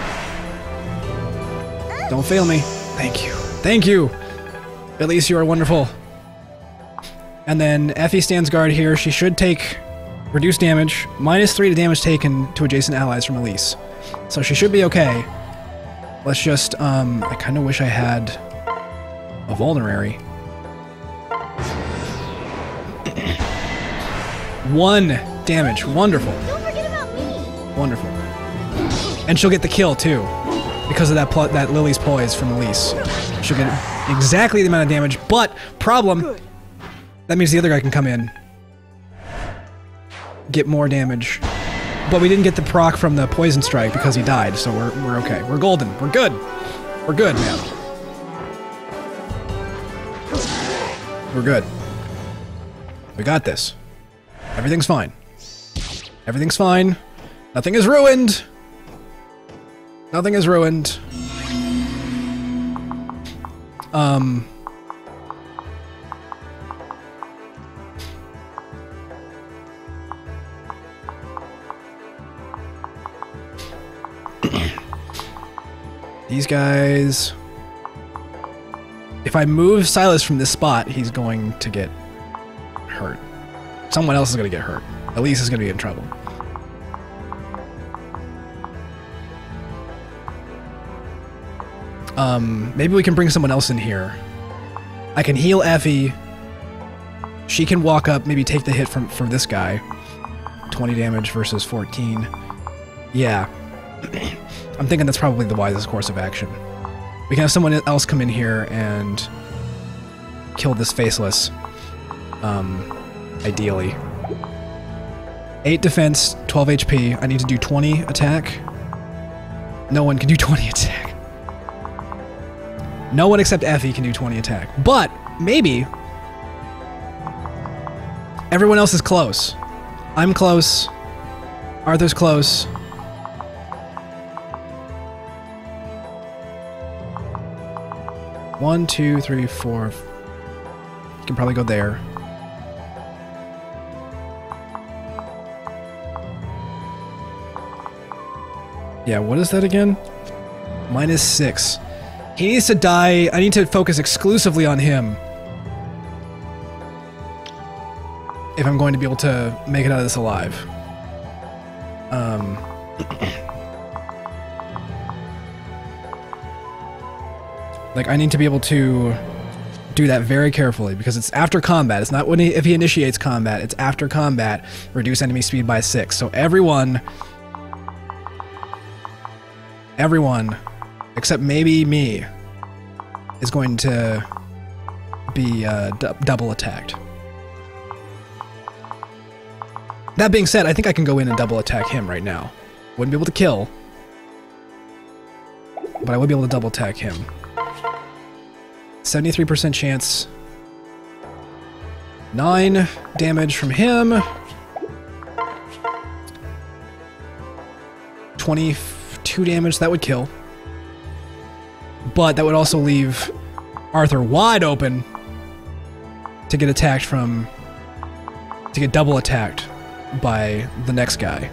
Don't fail me. Thank you. Thank you! At least you are wonderful. And then Effie stands guard here. She should take reduced damage, -3 to damage taken to adjacent allies from Elise. So she should be okay. Let's just, I kind of wish I had a vulnerary. 1 damage. Wonderful. Don't forget about me. Wonderful. And she'll get the kill too, because of that Lily's poise from Elise. She'll get exactly the amount of damage, but problem, that means the other guy can come in, get more damage. But we didn't get the proc from the poison strike because he died, so we're okay. We're golden. We're good. We're good, man. We're good. We got this. Everything's fine. Everything's fine. Nothing is ruined. Nothing is ruined. These guys... If I move Silas from this spot, he's going to get hurt. Someone else is going to get hurt. Elise is going to be in trouble. Maybe we can bring someone else in here. I can heal Effie. She can walk up, maybe take the hit from this guy. 20 damage versus 14. Yeah. I'm thinking that's probably the wisest course of action. We can have someone else come in here and kill this faceless. Ideally. 8 defense, 12 HP. I need to do 20 attack. No one can do 20 attack. No one except Effie can do 20 attack. But, maybe... everyone else is close. I'm close. Arthur's close. One, two, three, four. You can probably go there. Yeah, what is that again? -6. He needs to die. I need to focus exclusively on him if I'm going to be able to make it out of this alive. Like, I need to be able to do that very carefully, because it's after combat. It's not when if he initiates combat. It's after combat. Reduce enemy speed by 6. So everyone, except maybe me, is going to be double attacked. That being said, I think I can go in and double attack him right now. Wouldn't be able to kill, but I would be able to double attack him. 73% chance. 9 damage from him. 22 damage, that would kill. But that would also leave Arthur wide open to get attacked from... to get double attacked by the next guy.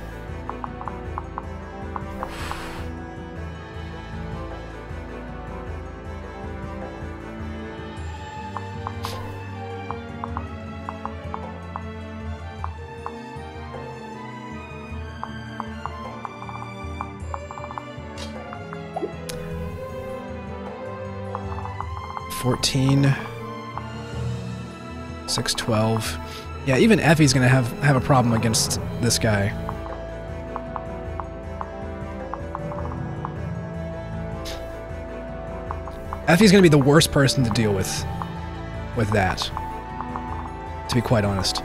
$14, 6, 12. Yeah, even Effie's gonna have a problem against this guy. Effie's gonna be the worst person to deal with that, to be quite honest.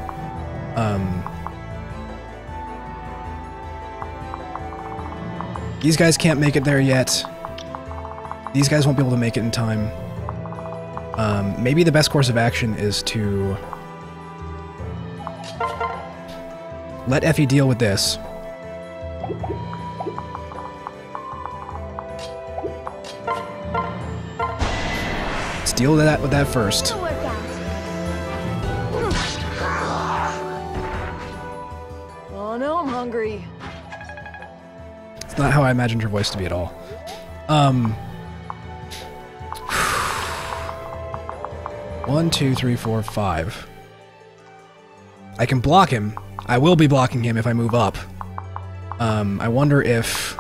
These guys can't make it there yet. These guys won't be able to make it in time. Maybe the best course of action is to let Effie deal with this. Let's deal with that first. It'll work out. Oh, now I'm hungry. It's not how I imagined her voice to be at all. 1, 2, 3, 4, 5. I can block him. I will be blocking him if I move up. I wonder if...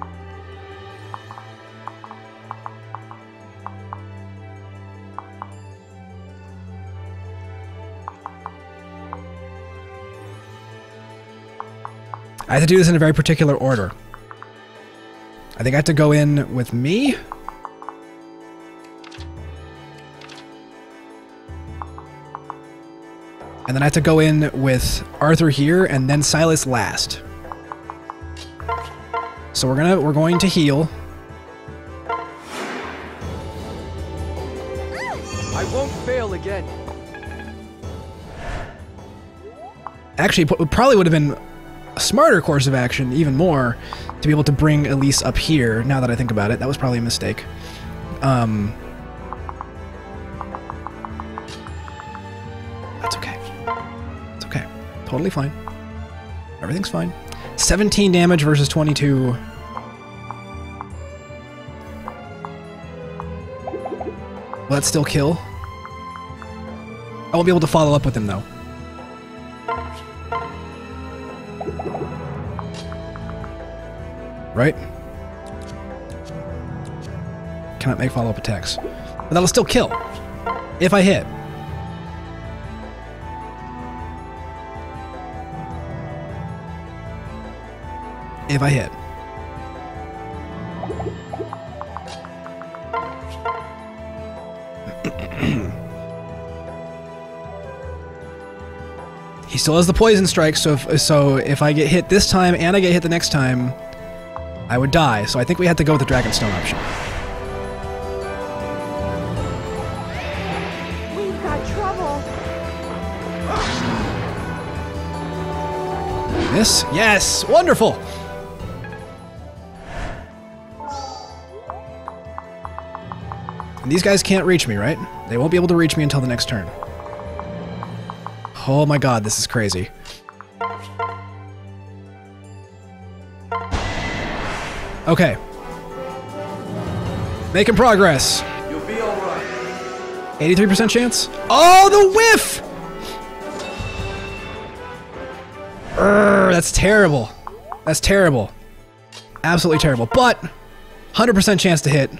I have to do this in a very particular order. I think I have to go in with me. And then I have to go in with Arthur here and then Silas last. So we're going to heal. I won't fail again. Actually, it probably would have been a smarter course of action, even more, to be able to bring Elise up here, now that I think about it. That was probably a mistake. That's okay. It's okay. Totally fine. Everything's fine. 17 damage versus 22. Will that still kill? I won't be able to follow up with him, though. Right? Cannot make follow-up attacks. But that'll still kill. If I hit. If I hit. He still has the poison strike, so if I get hit this time and I get hit the next time, I would die. So I think we had to go with the Dragonstone option. We've got trouble. Miss? Yes! Wonderful! And these guys can't reach me, right? They won't be able to reach me until the next turn. Oh my god, this is crazy. Okay. Making progress. You'll be alright. 83% chance? Oh, the whiff! That's terrible. That's terrible. Absolutely terrible. But 100% chance to hit.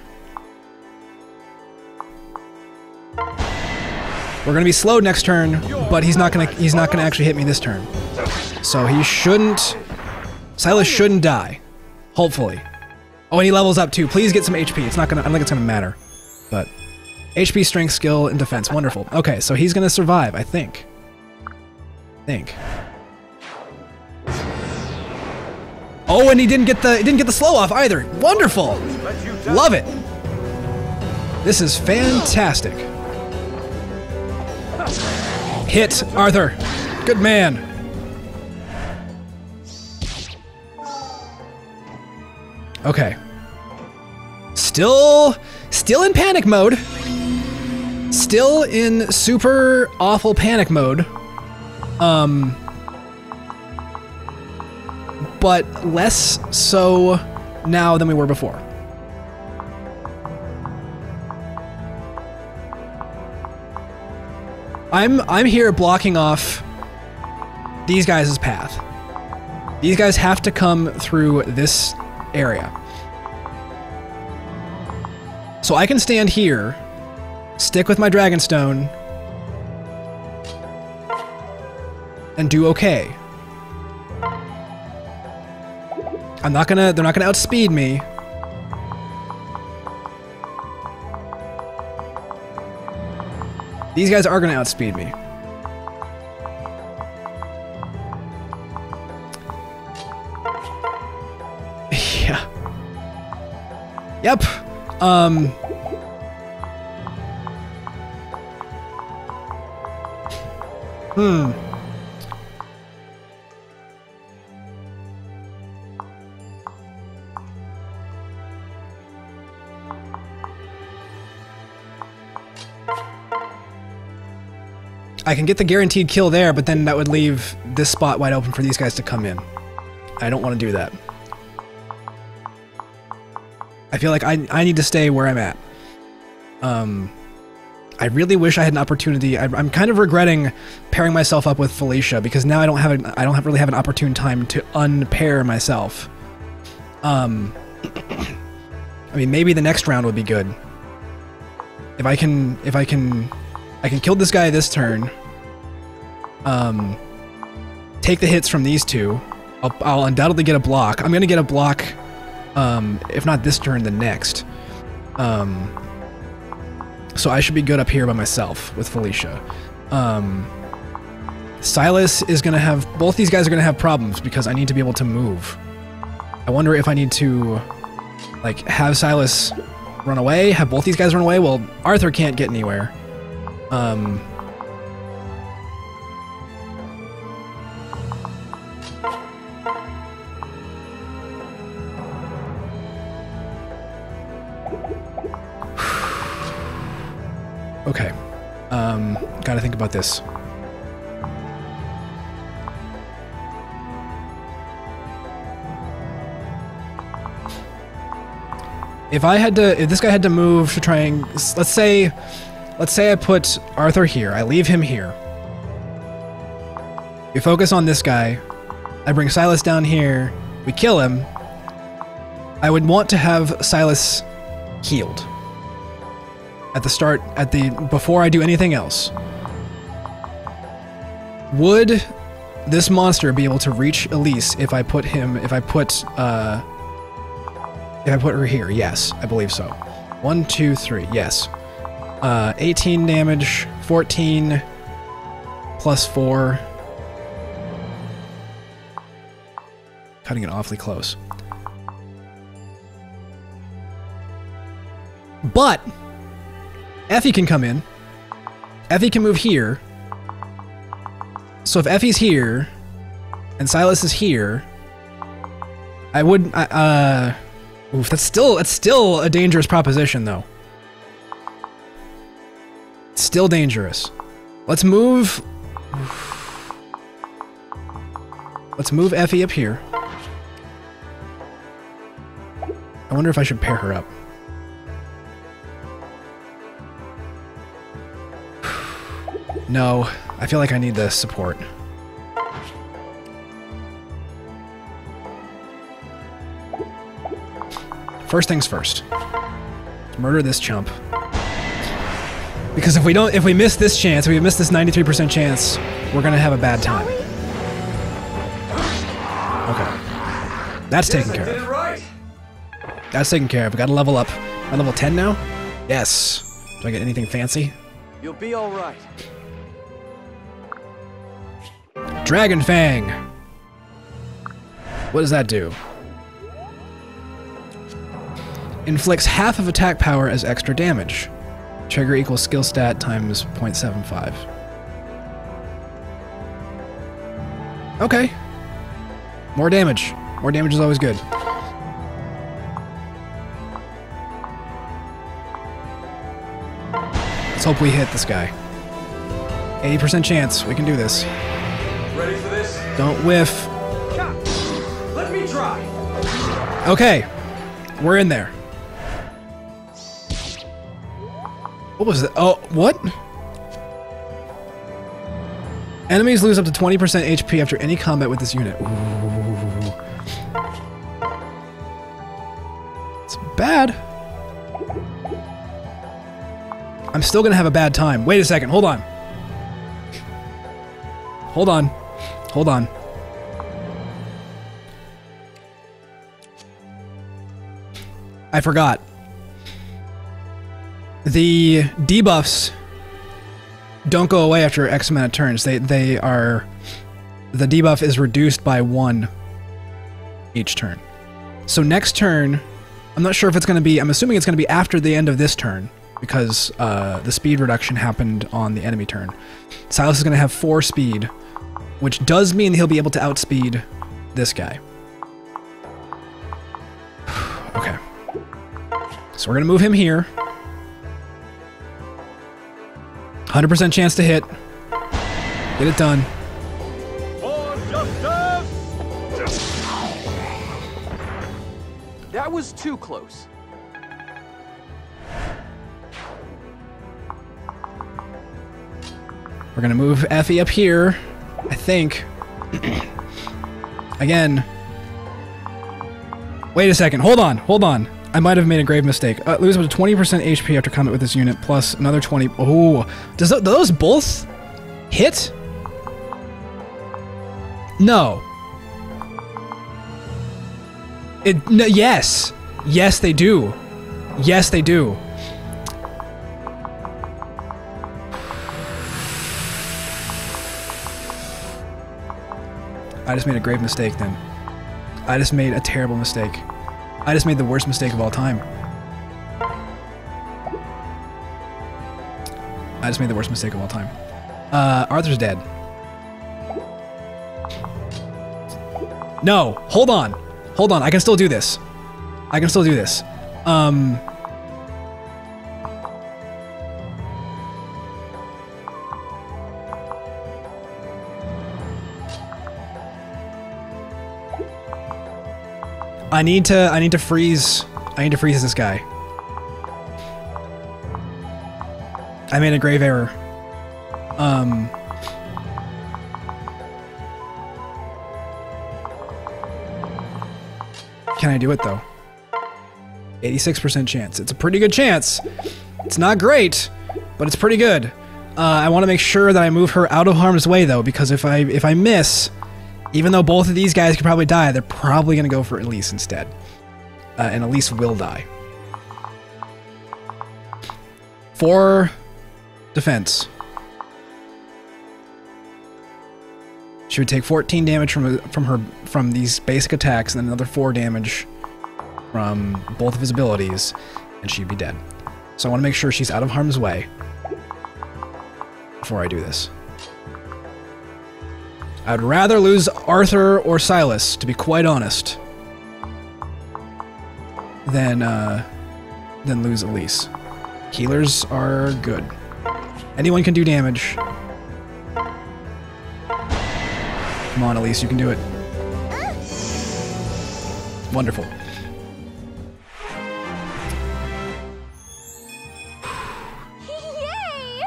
We're gonna be slowed next turn, but he's not gonna actually hit me this turn. So he shouldn't. Silas shouldn't die. Hopefully. Oh, and he levels up too. Please get some HP. It's not gonna. I don't think it's gonna matter. But HP, strength, skill, and defense. Wonderful. Okay, so he's gonna survive. I think. Oh, and he didn't get the slow off either. Wonderful. Love it. This is fantastic. Hit, Arthur. Good man. Okay. Still in panic mode. Still in super awful panic mode. But less so now than we were before. I'm here blocking off these guys' path. These guys have to come through this area. So I can stand here, stick with my Dragonstone, and do okay. They're not gonna outspeed me. These guys are gonna outspeed me. Yeah. Yep. I can get the guaranteed kill there, but then that would leave this spot wide open for these guys to come in. I don't want to do that. I feel like I need to stay where I'm at. I I really wish I had an opportunity. I'm kind of regretting pairing myself up with Felicia because now I don't really have an opportune time to unpair myself. I mean, maybe the next round would be good. If I can kill this guy this turn. Take the hits from these two. I'll undoubtedly get a block. I'm gonna get a block, if not this turn, the next. So I should be good up here by myself with Felicia. Silas is gonna have... Both these guys are gonna have problems because I need to be able to move. I wonder if I need to, like, have Silas run away? Have both these guys run away? Well, Arthur can't get anywhere. Okay. Gotta think about this. If this guy had to move to try and, let's say I put Arthur here, I leave him here. We focus on this guy. I bring Silas down here. We kill him. I would want to have Silas healed. At the start, before I do anything else. Would this monster be able to reach Elise if I put her here? Yes, I believe so. 1, 2, 3, yes. 18 damage, 14, plus 4. Cutting it awfully close. But Effie can come in. Effie can move here. So if Effie's here and Silas is here, I would oof, that's still a dangerous proposition though. It's still dangerous. Let's move Effie up here. I wonder if I should pair her up. No, I feel like I need the support. First things first. Let's murder this chump. Because if we miss this chance, if we miss this 93% chance, we're gonna have a bad time. Okay. That's taken care of. Right. That's taken care of. We gotta level up. Am I level 10 now? Yes. Do I get anything fancy? You'll be all right. Dragon Fang! What does that do? Inflicts half of attack power as extra damage. Trigger equals skill stat times 0.75. Okay. More damage. More damage is always good. Let's hope we hit this guy. 80% chance. We can do this. Ready for this? Don't whiff. Let me try. Okay. We're in there. What was that? Oh, what? Enemies lose up to 20% HP after any combat with this unit. Ooh. It's bad. I'm still gonna have a bad time. Wait a second, hold on. Hold on. Hold on. I forgot. The debuffs don't go away after X amount of turns. They are... The debuff is reduced by 1 each turn. So next turn, I'm not sure if it's going to be... I'm assuming it's going to be after the end of this turn, because the speed reduction happened on the enemy turn. Silas is going to have 4 speed, which does mean he'll be able to outspeed this guy. Okay. So we're going to move him here. 100% chance to hit. Get it done. For justice! That was too close. We're gonna move Effie up here, I think. Again. Wait a second, hold on. I might have made a grave mistake. Lose up to 20% HP after combat with this unit, plus another 20. Oh, do those both hit? No. No, yes. Yes, they do. Yes, they do. I just made a grave mistake then. I just made a terrible mistake. I just made the worst mistake of all time. Arthur's dead. No, hold on. I can still do this. I need to freeze this guy. I made a grave error. Can I do it though? 86% chance. It's a pretty good chance. It's not great, but it's pretty good. I want to make sure that I move her out of harm's way though, because if I miss, even though both of these guys could probably die, they're probably going to go for Elise instead. And Elise will die. 4 defense. She would take 14 damage from these basic attacks, and then another 4 damage from both of his abilities, and she'd be dead. So I want to make sure she's out of harm's way before I do this. I'd rather lose Arthur or Silas, to be quite honest, than lose Elise. Healers are good. Anyone can do damage. Come on, Elise, you can do it. Wonderful. Yay!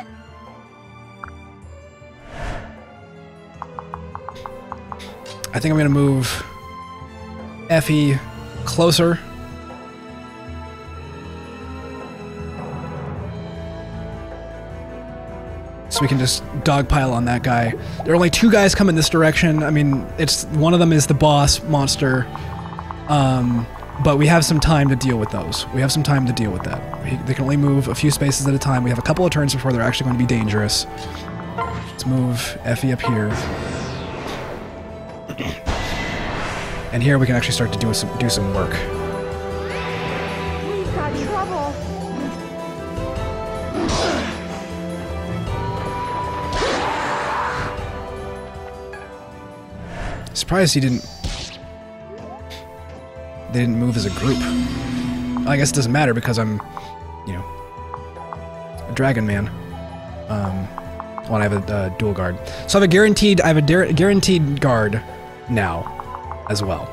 I think I'm gonna move Effie closer. So we can just dogpile on that guy. There are only 2 guys coming this direction. I mean, one of them is the boss monster. But we have some time to deal with those. We have some time to deal with that. They can only move a few spaces at a time. We have a couple of turns before they're actually going to be dangerous. Let's move Effie up here. And here we can actually start to do some work. We've got trouble. Surprised they didn't move as a group. I guess it doesn't matter because I'm, you know, a dragon man. Well, I have a dual guard, so I have a guaranteed guard now, as well.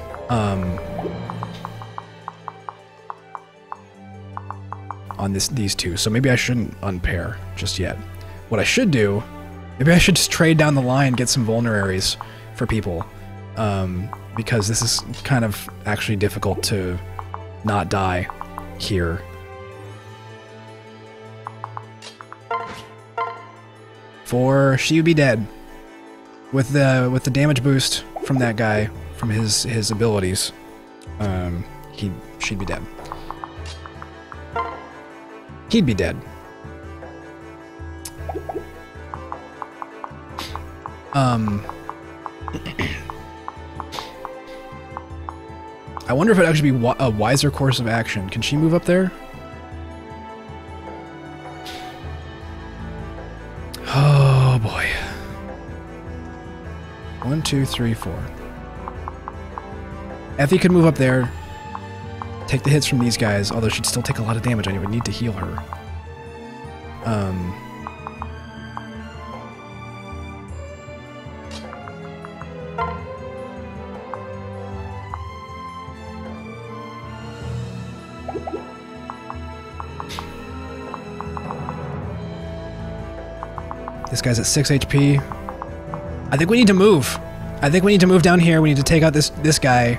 On these 2, so maybe I shouldn't unpair just yet. What I should do, maybe I should just trade down the line, get some vulneraries for people, because this is kind of actually difficult to not die here. For she would be dead with the damage boost from that guy, from his abilities. She'd be dead. He'd be dead. I wonder if it'd actually be a wiser course of action. Can she move up there? Oh boy. 1, 2, 3, 4. Effie could move up there, take the hits from these guys, although she'd still take a lot of damage. I would need to heal her. This guy's at 6 HP. I think we need to move. I think we need to move down here. We need to take out this guy.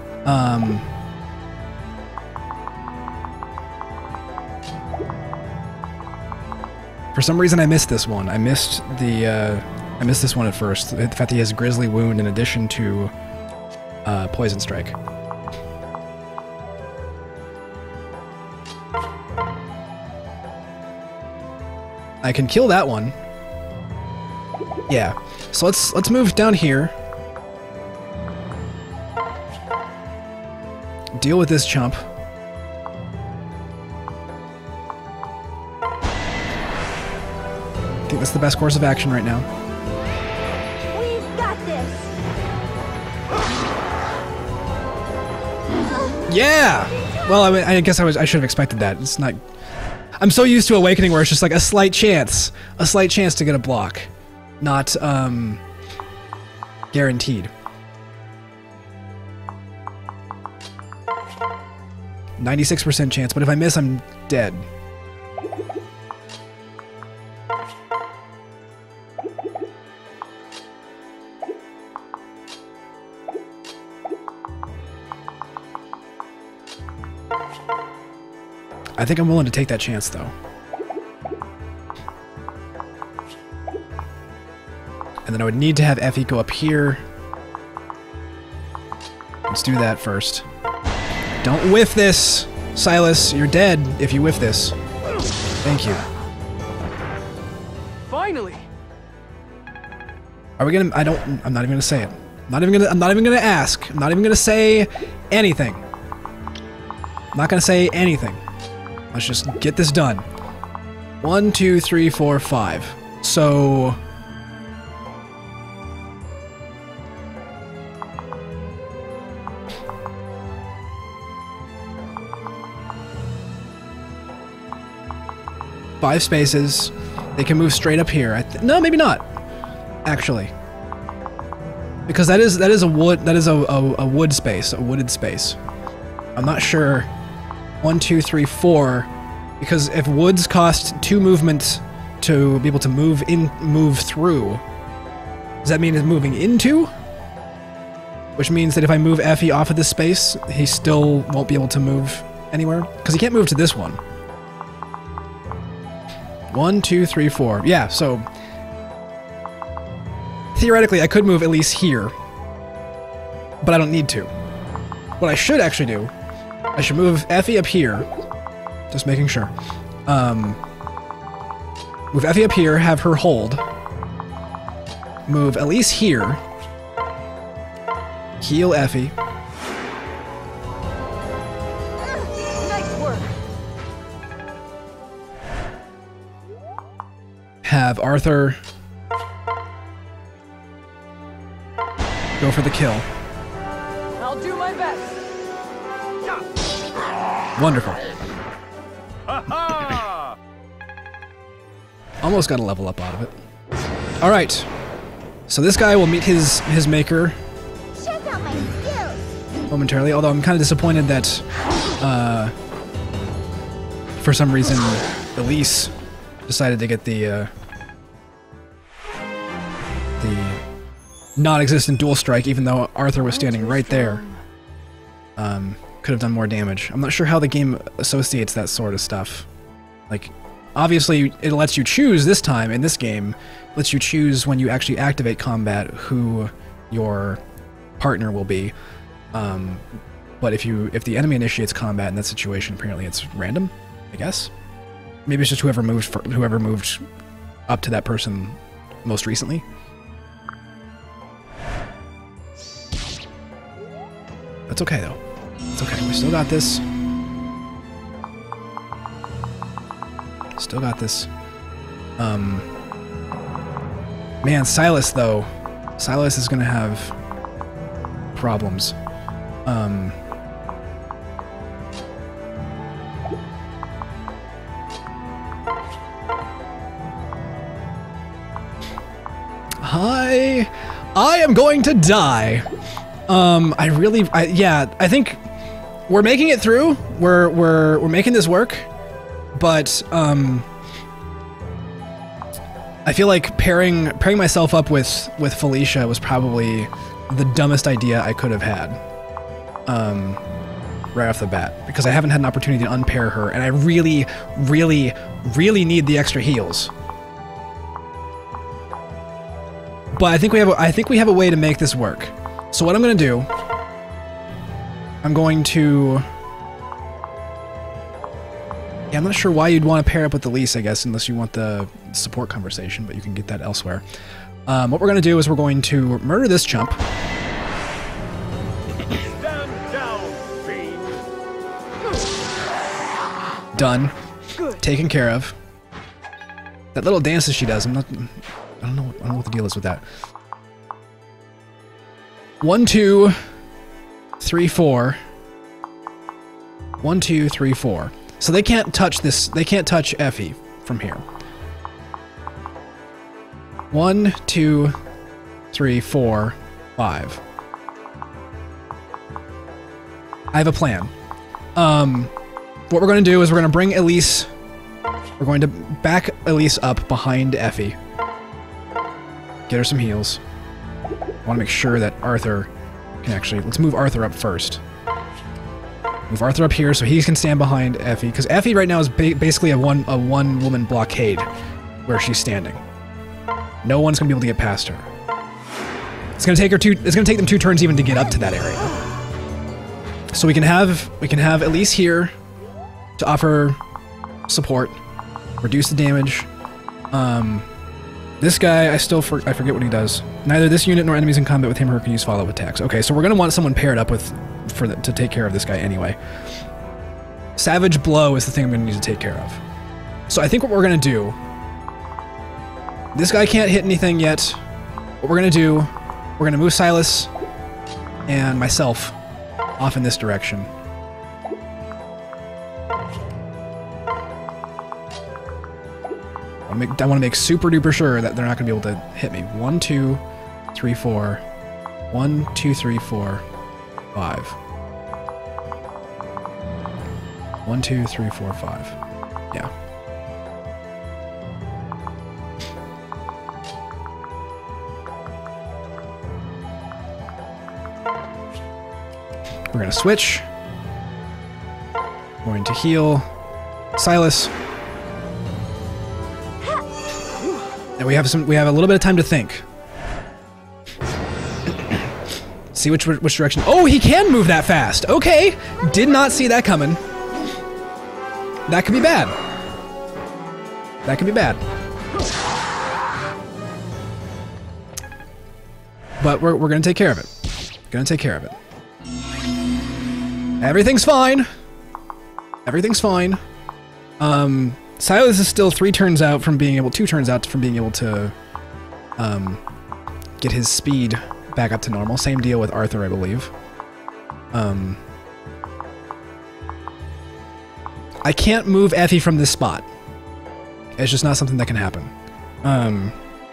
For some reason, I missed this one. I missed this one at first. The fact that he has Grizzly Wound in addition to Poison Strike. I can kill that one. Yeah. So let's move down here. Deal with this chump. I think that's the best course of action right now. We've got this. Yeah. Well, I guess I should have expected that. It's not. I'm so used to Awakening where it's just like a slight chance to get a block, not guaranteed. 96% chance, but if I miss, I'm dead. I think I'm willing to take that chance, though. And then I would need to have Effie go up here. Let's do that first. Don't whiff this, Silas. You're dead if you whiff this. Thank you. Finally. Are we gonna? I'm not even gonna say it. I'm not even gonna ask. I'm not even gonna say anything. I'm not gonna say anything. Let's just get this done. 1, 2, 3, 4, 5. So. Five spaces. They can move straight up here. No, maybe not. Actually, because that is a wood space, a wooded space. I'm not sure. 1, 2, 3, 4. Because if woods cost 2 movement to be able to move through, does that mean it's moving into? Which means that if I move Effie off of this space, he still won't be able to move anywhere because he can't move to this one. 1, 2, 3, 4. Yeah, so theoretically I could move at least here, but I don't need to. What I should actually do, I should move Effie up here, just making sure. Move Effie up here, have her hold. Move Elise here. Heal Effie. Nice work. Have Arthur go for the kill. I'll do my best. Wonderful. Ha! Almost got a level up out of it. All right. So this guy will meet his maker Check out my skills. momentarily, although I'm kind of disappointed that for some reason Elise decided to get the non-existent dual strike, even though Arthur was standing right there. Could have done more damage. I'm not sure how the game associates that sort of stuff. Like, obviously it lets you choose this time in this game, lets you choose when you actually activate combat who your partner will be. But if the enemy initiates combat in that situation, apparently it's random, I guess. Maybe it's just whoever moved up to that person most recently. That's okay though. It's okay. We still got this. Still got this. Man, Silas though. Silas is gonna have problems. I am going to die. Yeah, I think we're making it through. We're making this work, but I feel like pairing myself up with Felicia was probably the dumbest idea I could have had. Right off the bat, because I haven't had an opportunity to unpair her, and I really, really, really need the extra heals. But I think we have a way to make this work. So what I'm gonna do, I'm going to... Yeah, I'm not sure why you'd want to pair up with Elise, I guess, unless you want the support conversation, but you can get that elsewhere. What we're gonna do is we're going to murder this chump. Done. Good. Taken care of. That little dance that she does, I don't know what the deal is with that. 1, 2, 3, 4. 1, 2, 3, 4. So they can't touch this. They can't touch Effie from here. 1, 2, 3, 4, 5. I have a plan. What we're going to do is we're going to bring Elise... We're going to back Elise up behind Effie. Get her some heals. I want to make sure that Arthur can actually... Let's move Arthur up first. Move Arthur up here so he can stand behind Effie, because Effie right now is basically a one-woman blockade where she's standing. No one's going to be able to get past her. It's going to take her it's going to take them 2 turns even to get up to that area. So we can have Elise here to offer support, reduce the damage. This guy, I forget what he does. Neither this unit nor enemies in combat with him or her can use follow-up attacks. Okay, so we're gonna want someone paired up with to take care of this guy anyway. Savage Blow is the thing I'm gonna need to take care of. So I think what we're gonna do. This guy can't hit anything yet. What we're gonna do, we're gonna move Silas and myself off in this direction. I want to make super duper sure that they're not going to be able to hit me. 1, 2, 3, 4. 1, 2, 3, 4, 5. 1, 2, 3, 4, 5. Yeah. We're going to switch. Going to heal Silas. And we have a little bit of time to think. See which direction. Oh, he can move that fast. Okay. Did not see that coming. That could be bad. That could be bad. But we're gonna take care of it. Gonna take care of it. Everything's fine. Everything's fine. Silas is still 2 turns out from being able to get his speed back up to normal. Same deal with Arthur, I believe. I can't move Effie from this spot. It's just not something that can happen. I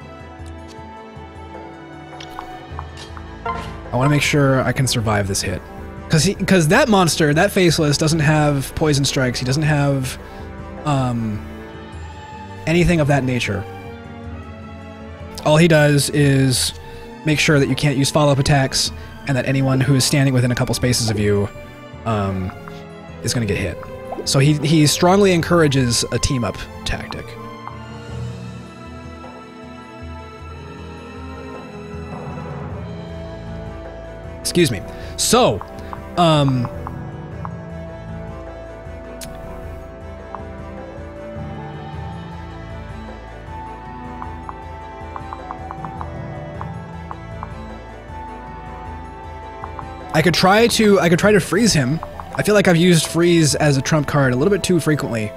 want to make sure I can survive this hit. Because that monster, that Faceless, doesn't have poison strikes. He doesn't have anything of that nature. All he does is make sure that you can't use follow-up attacks, and that anyone who is standing within a couple spaces of you is going to get hit. So he strongly encourages a team-up tactic. Excuse me. So, I could try to freeze him. I feel like I've used freeze as a trump card a little bit too frequently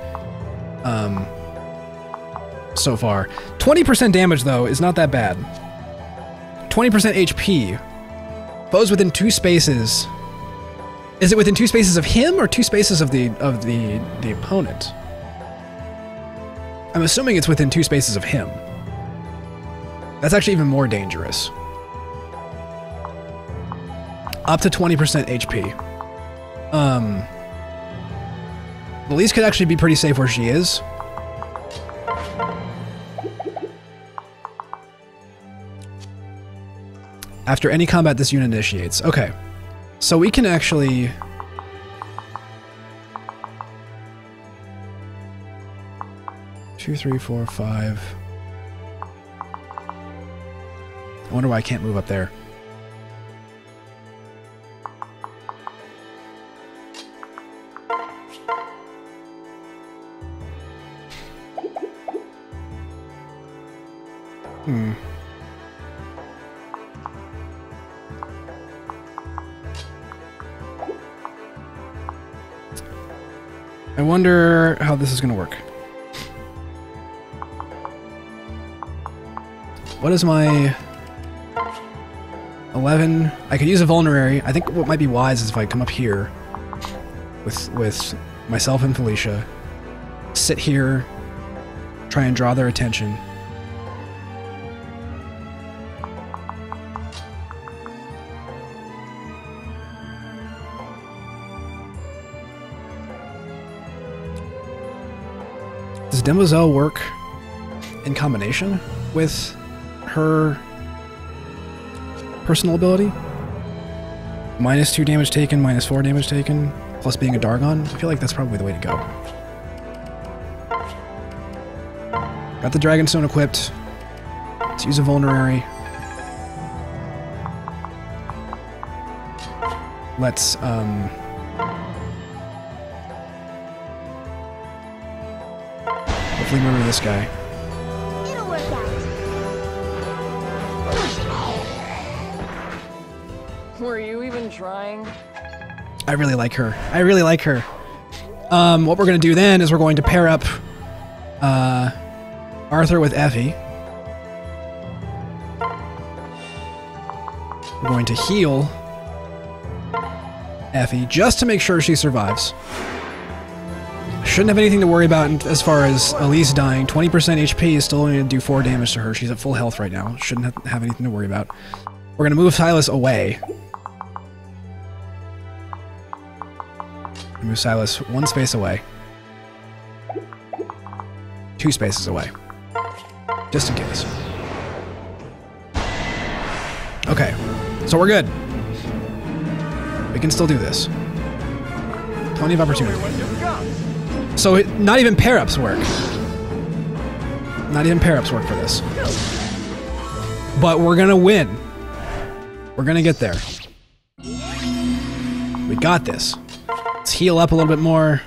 so far. 20% damage though is not that bad. 20% HP. Foes within 2 spaces. Is it within 2 spaces of him or 2 spaces of the opponent? I'm assuming it's within 2 spaces of him. That's actually even more dangerous. Up to 20% HP. Elise could actually be pretty safe where she is. After any combat this unit initiates. Okay. So we can actually... Two, three, four, five. I wonder why I can't move up there. I wonder how this is going to work. What is my 11? I could use a vulnerary. I think what might be wise is if I come up here with myself and Felicia, sit here, try and draw their attention. Does Demoiselle work in combination with her personal ability? -2 damage taken, -4 damage taken, plus being a Dargon? I feel like that's probably the way to go. Got the Dragonstone equipped. Let's use a vulnerary. Let's, hopefully murder this guy. It'll work out. Were you even trying? I really like her. I really like her. What we're going to do then is we're going to pair up Arthur with Effie. We're going to heal Effie just to make sure she survives. Shouldn't have anything to worry about as far as Elise dying. 20% HP is still only going to do 4 damage to her. She's at full health right now. Shouldn't have anything to worry about. We're going to move Silas away. Move Silas 1 space away. 2 spaces away. Just in case. Okay. So we're good. We can still do this. Plenty of opportunity. So not even pair-ups work. Not even pair-ups work for this. But we're gonna win. We're gonna get there. We got this. Let's heal up a little bit more.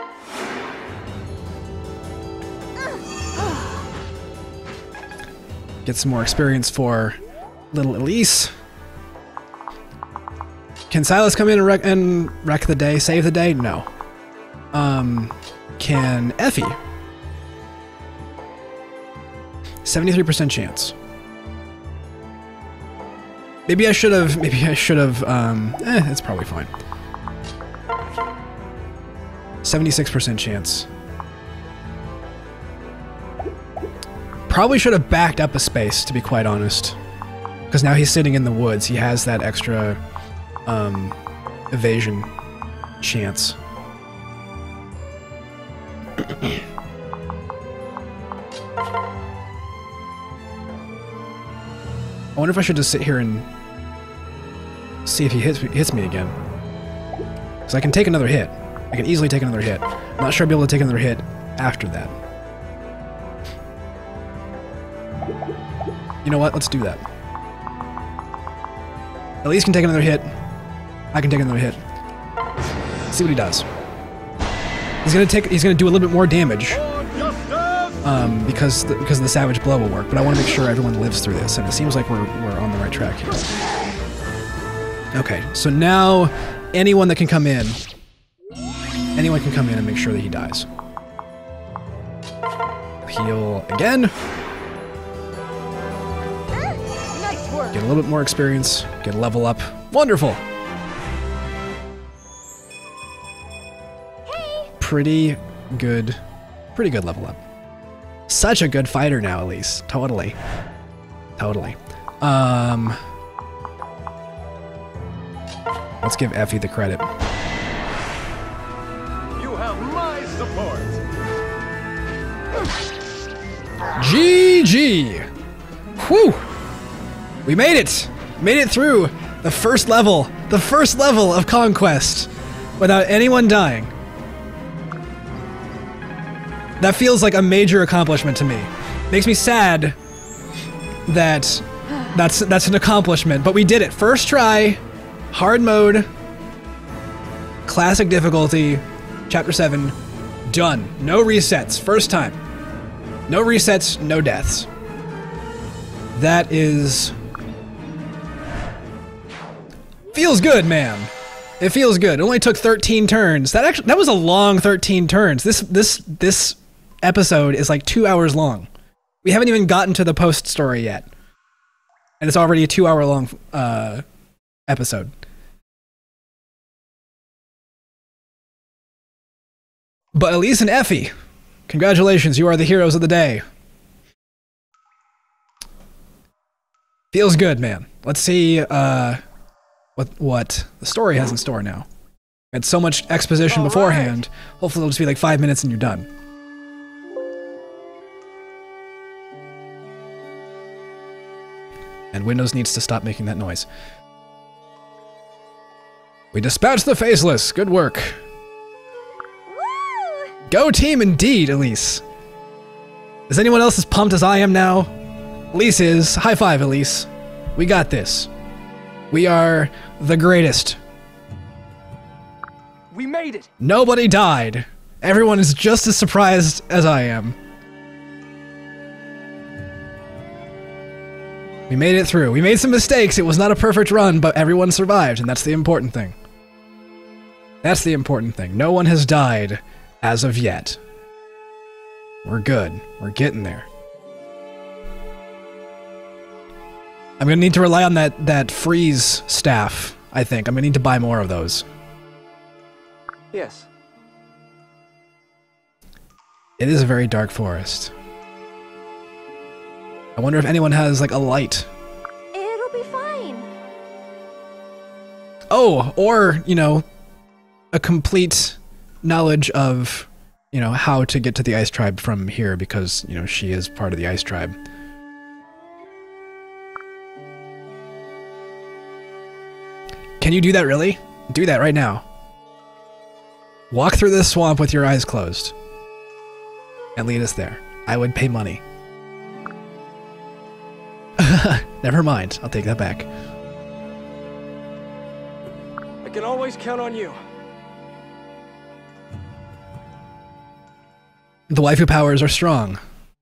Get some more experience for little Elise. Can Silas come in and wreck the day? Save the day? No. Can Effie? 73% chance. Maybe I should have, it's probably fine. 76% chance. Probably should have backed up a space, to be quite honest. Because now he's sitting in the woods, he has that extra, evasion chance. I wonder if I should just sit here and see if he hits me again. Because I can take another hit. I can easily take another hit. I'm not sure I'll be able to take another hit after that. You know what? Let's do that. Elise can take another hit. I can take another hit. Let's see what he does. He's gonna do a little bit more damage. Because the Savage Blow will work, but I want to make sure everyone lives through this, and it seems like we're on the right track here. Okay, so now anyone that can come in, and make sure that he dies. Heal again. Nice work. Get a little bit more experience. Get a level up. Wonderful. Pretty good level up. Such a good fighter now, Elise. Totally. Let's give Effie the credit. You have my support. GG! Whew! We made it! Made it through the first level of Conquest without anyone dying. That feels like a major accomplishment to me. Makes me sad that that's an accomplishment, but we did it. First try, hard mode, classic difficulty, chapter 7, done. No resets, first time. No resets, no deaths. That is... feels good, man. It feels good. It only took 13 turns. That was a long 13 turns. This episode is like 2 hours long. We haven't even gotten to the post story yet. And it's already a 2 hour long episode. But Elise and Effie, congratulations, you are the heroes of the day. Feels good, man. Let's see what the story has in store now. Had so much exposition beforehand. Hopefully it'll just be like 5 minutes and you're done. And Windows needs to stop making that noise. We dispatched the Faceless. Good work. Woo! Go team indeed, Elise. Is anyone else as pumped as I am now? Elise is. High five, Elise. We got this. We are the greatest. We made it! Nobody died. Everyone is just as surprised as I am. We made it through. We made some mistakes. It was not a perfect run, but everyone survived, and that's the important thing. That's the important thing. No one has died as of yet. We're good. We're getting there. I'm gonna need to rely on that freeze staff, I think. I'm gonna need to buy more of those. Yes. It is a very dark forest. I wonder if anyone has, like, a light. It'll be fine. Oh, or, you know, a complete knowledge of, you know, how to get to the Ice Tribe from here because, you know, she is part of the Ice Tribe. Can you do that really? Do that right now. Walk through this swamp with your eyes closed. And lead us there. I would pay money. Never mind. I'll take that back. I can always count on you. The waifu powers are strong.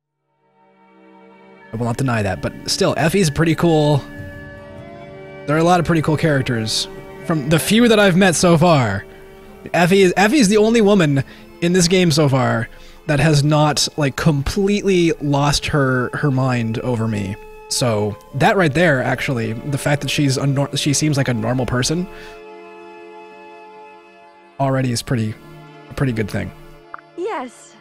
I will not deny that, but still, Effie's pretty cool. There are a lot of pretty cool characters. From the few that I've met so far, Effie's the only woman in this game so far that has not, like, completely lost her mind over me. So that right there, actually, the fact that she seems like a normal person already is a pretty good thing. Yes.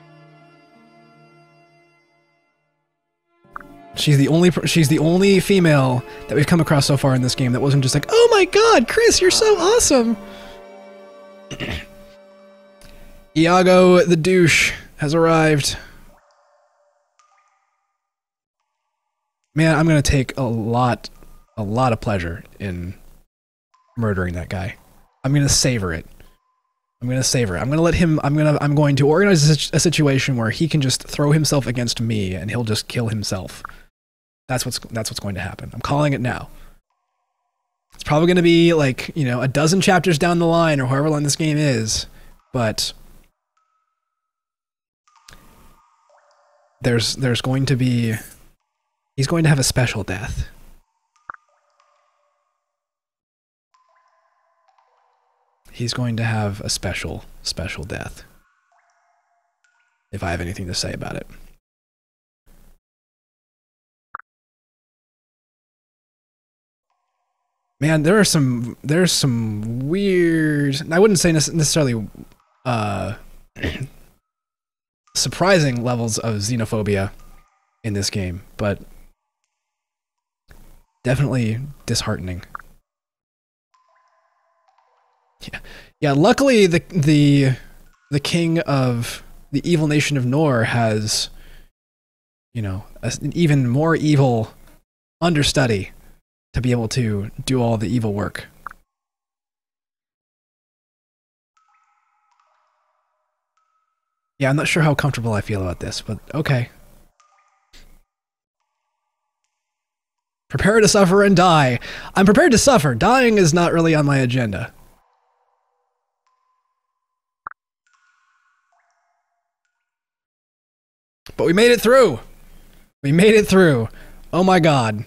She's the only female that we've come across so far in this game that wasn't just like, oh my god, Chris, you're so awesome. Iago the douche has arrived. Man, I'm gonna take a lot of pleasure in murdering that guy. I'm gonna savor it. I'm gonna savor it. I'm gonna let him. I'm going to organize a situation where he can just throw himself against me and he'll just kill himself. That's what's going to happen. I'm calling it now. It's probably gonna be like, you know, a dozen chapters down the line or however long this game is, but there's going to be. He's going to have a special death. He's going to have a special death. If I have anything to say about it. Man, there's some weird, I wouldn't say necessarily surprising levels of xenophobia in this game, but definitely disheartening. Yeah. Luckily, the king of the evil nation of Nor has, you know, an even more evil understudy to be able to do all the evil work. Yeah, I'm not sure how comfortable I feel about this, but okay. Prepare to suffer and die. I'm prepared to suffer. Dying is not really on my agenda. But we made it through. We made it through. Oh my god.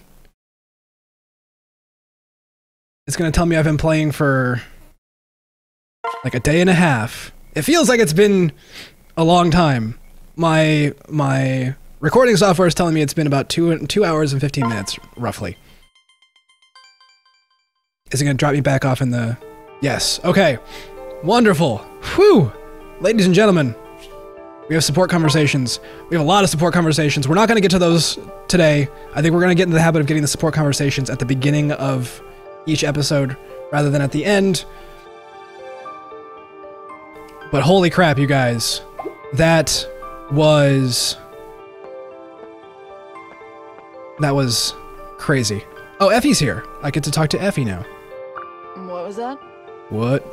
It's gonna tell me I've been playing for like a day and a half. It feels like it's been a long time. My recording software is telling me it's been about 2 hours and 15 minutes, roughly. Is it gonna drop me back off in the... Yes. Okay. Wonderful. Whew! Ladies and gentlemen, we have support conversations. We have a lot of support conversations. We're not gonna get to those today. I think we're gonna get into the habit of getting the support conversations at the beginning of each episode, rather than at the end. But holy crap, you guys. That was crazy. Oh, Effie's here. I get to talk to Effie now. What was that? What?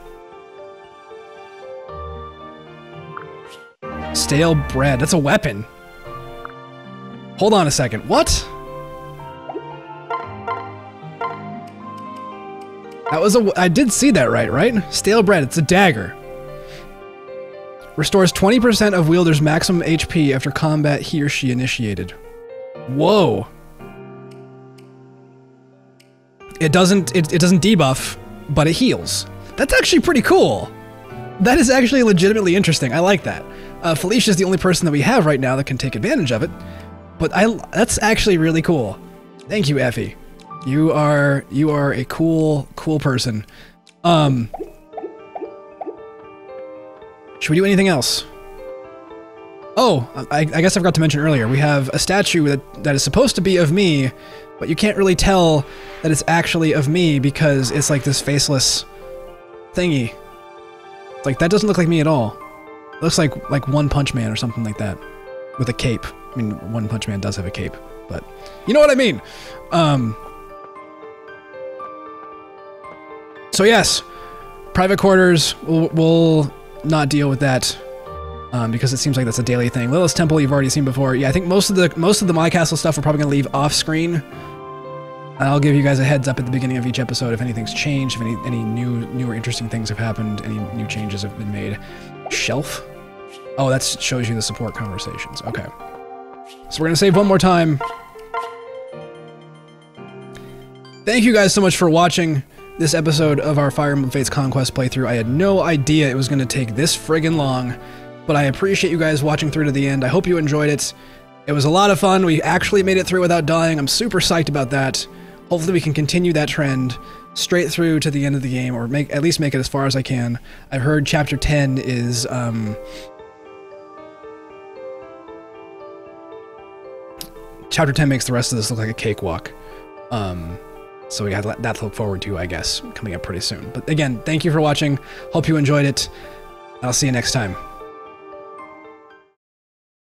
Stale bread. That's a weapon. Hold on a second. What? That was I did see that right? Stale bread. It's a dagger. Restores 20% of wielder's maximum HP after combat he or she initiated. Whoa. It doesn't debuff, but it heals. That's actually pretty cool. That is actually legitimately interesting. I like that. Felicia is the only person that we have right now that can take advantage of it. But that's actually really cool. Thank you, Effie. You are a cool person. Should we do anything else? Oh, I guess I forgot to mention earlier, we have a statue that is supposed to be of me, but you can't really tell that it's actually of me because it's like this faceless thingy. It's like, that doesn't look like me at all. It looks like One Punch Man or something like that. With a cape. I mean, One Punch Man does have a cape, but you know what I mean. So yes, private quarters, we'll not deal with that. Because it seems like that's a daily thing. Lilith's Temple you've already seen before. Yeah, I think most of the My Castle stuff we're probably gonna leave off screen. I'll give you guys a heads up at the beginning of each episode if anything's changed, if any new or interesting things have happened, any new changes have been made. Shelf? Oh, that shows you the support conversations. Okay. So we're gonna save one more time. Thank you guys so much for watching this episode of our Fire Emblem Fates Conquest playthrough. I had no idea it was gonna take this friggin' long. But I appreciate you guys watching through to the end. I hope you enjoyed it. It was a lot of fun. We actually made it through without dying. I'm super psyched about that. Hopefully we can continue that trend straight through to the end of the game, or at least make it as far as I can. I've heard Chapter 10 is... Chapter 10 makes the rest of this look like a cakewalk. So we got that to look forward to, I guess, coming up pretty soon. But again, thank you for watching. Hope you enjoyed it. I'll see you next time.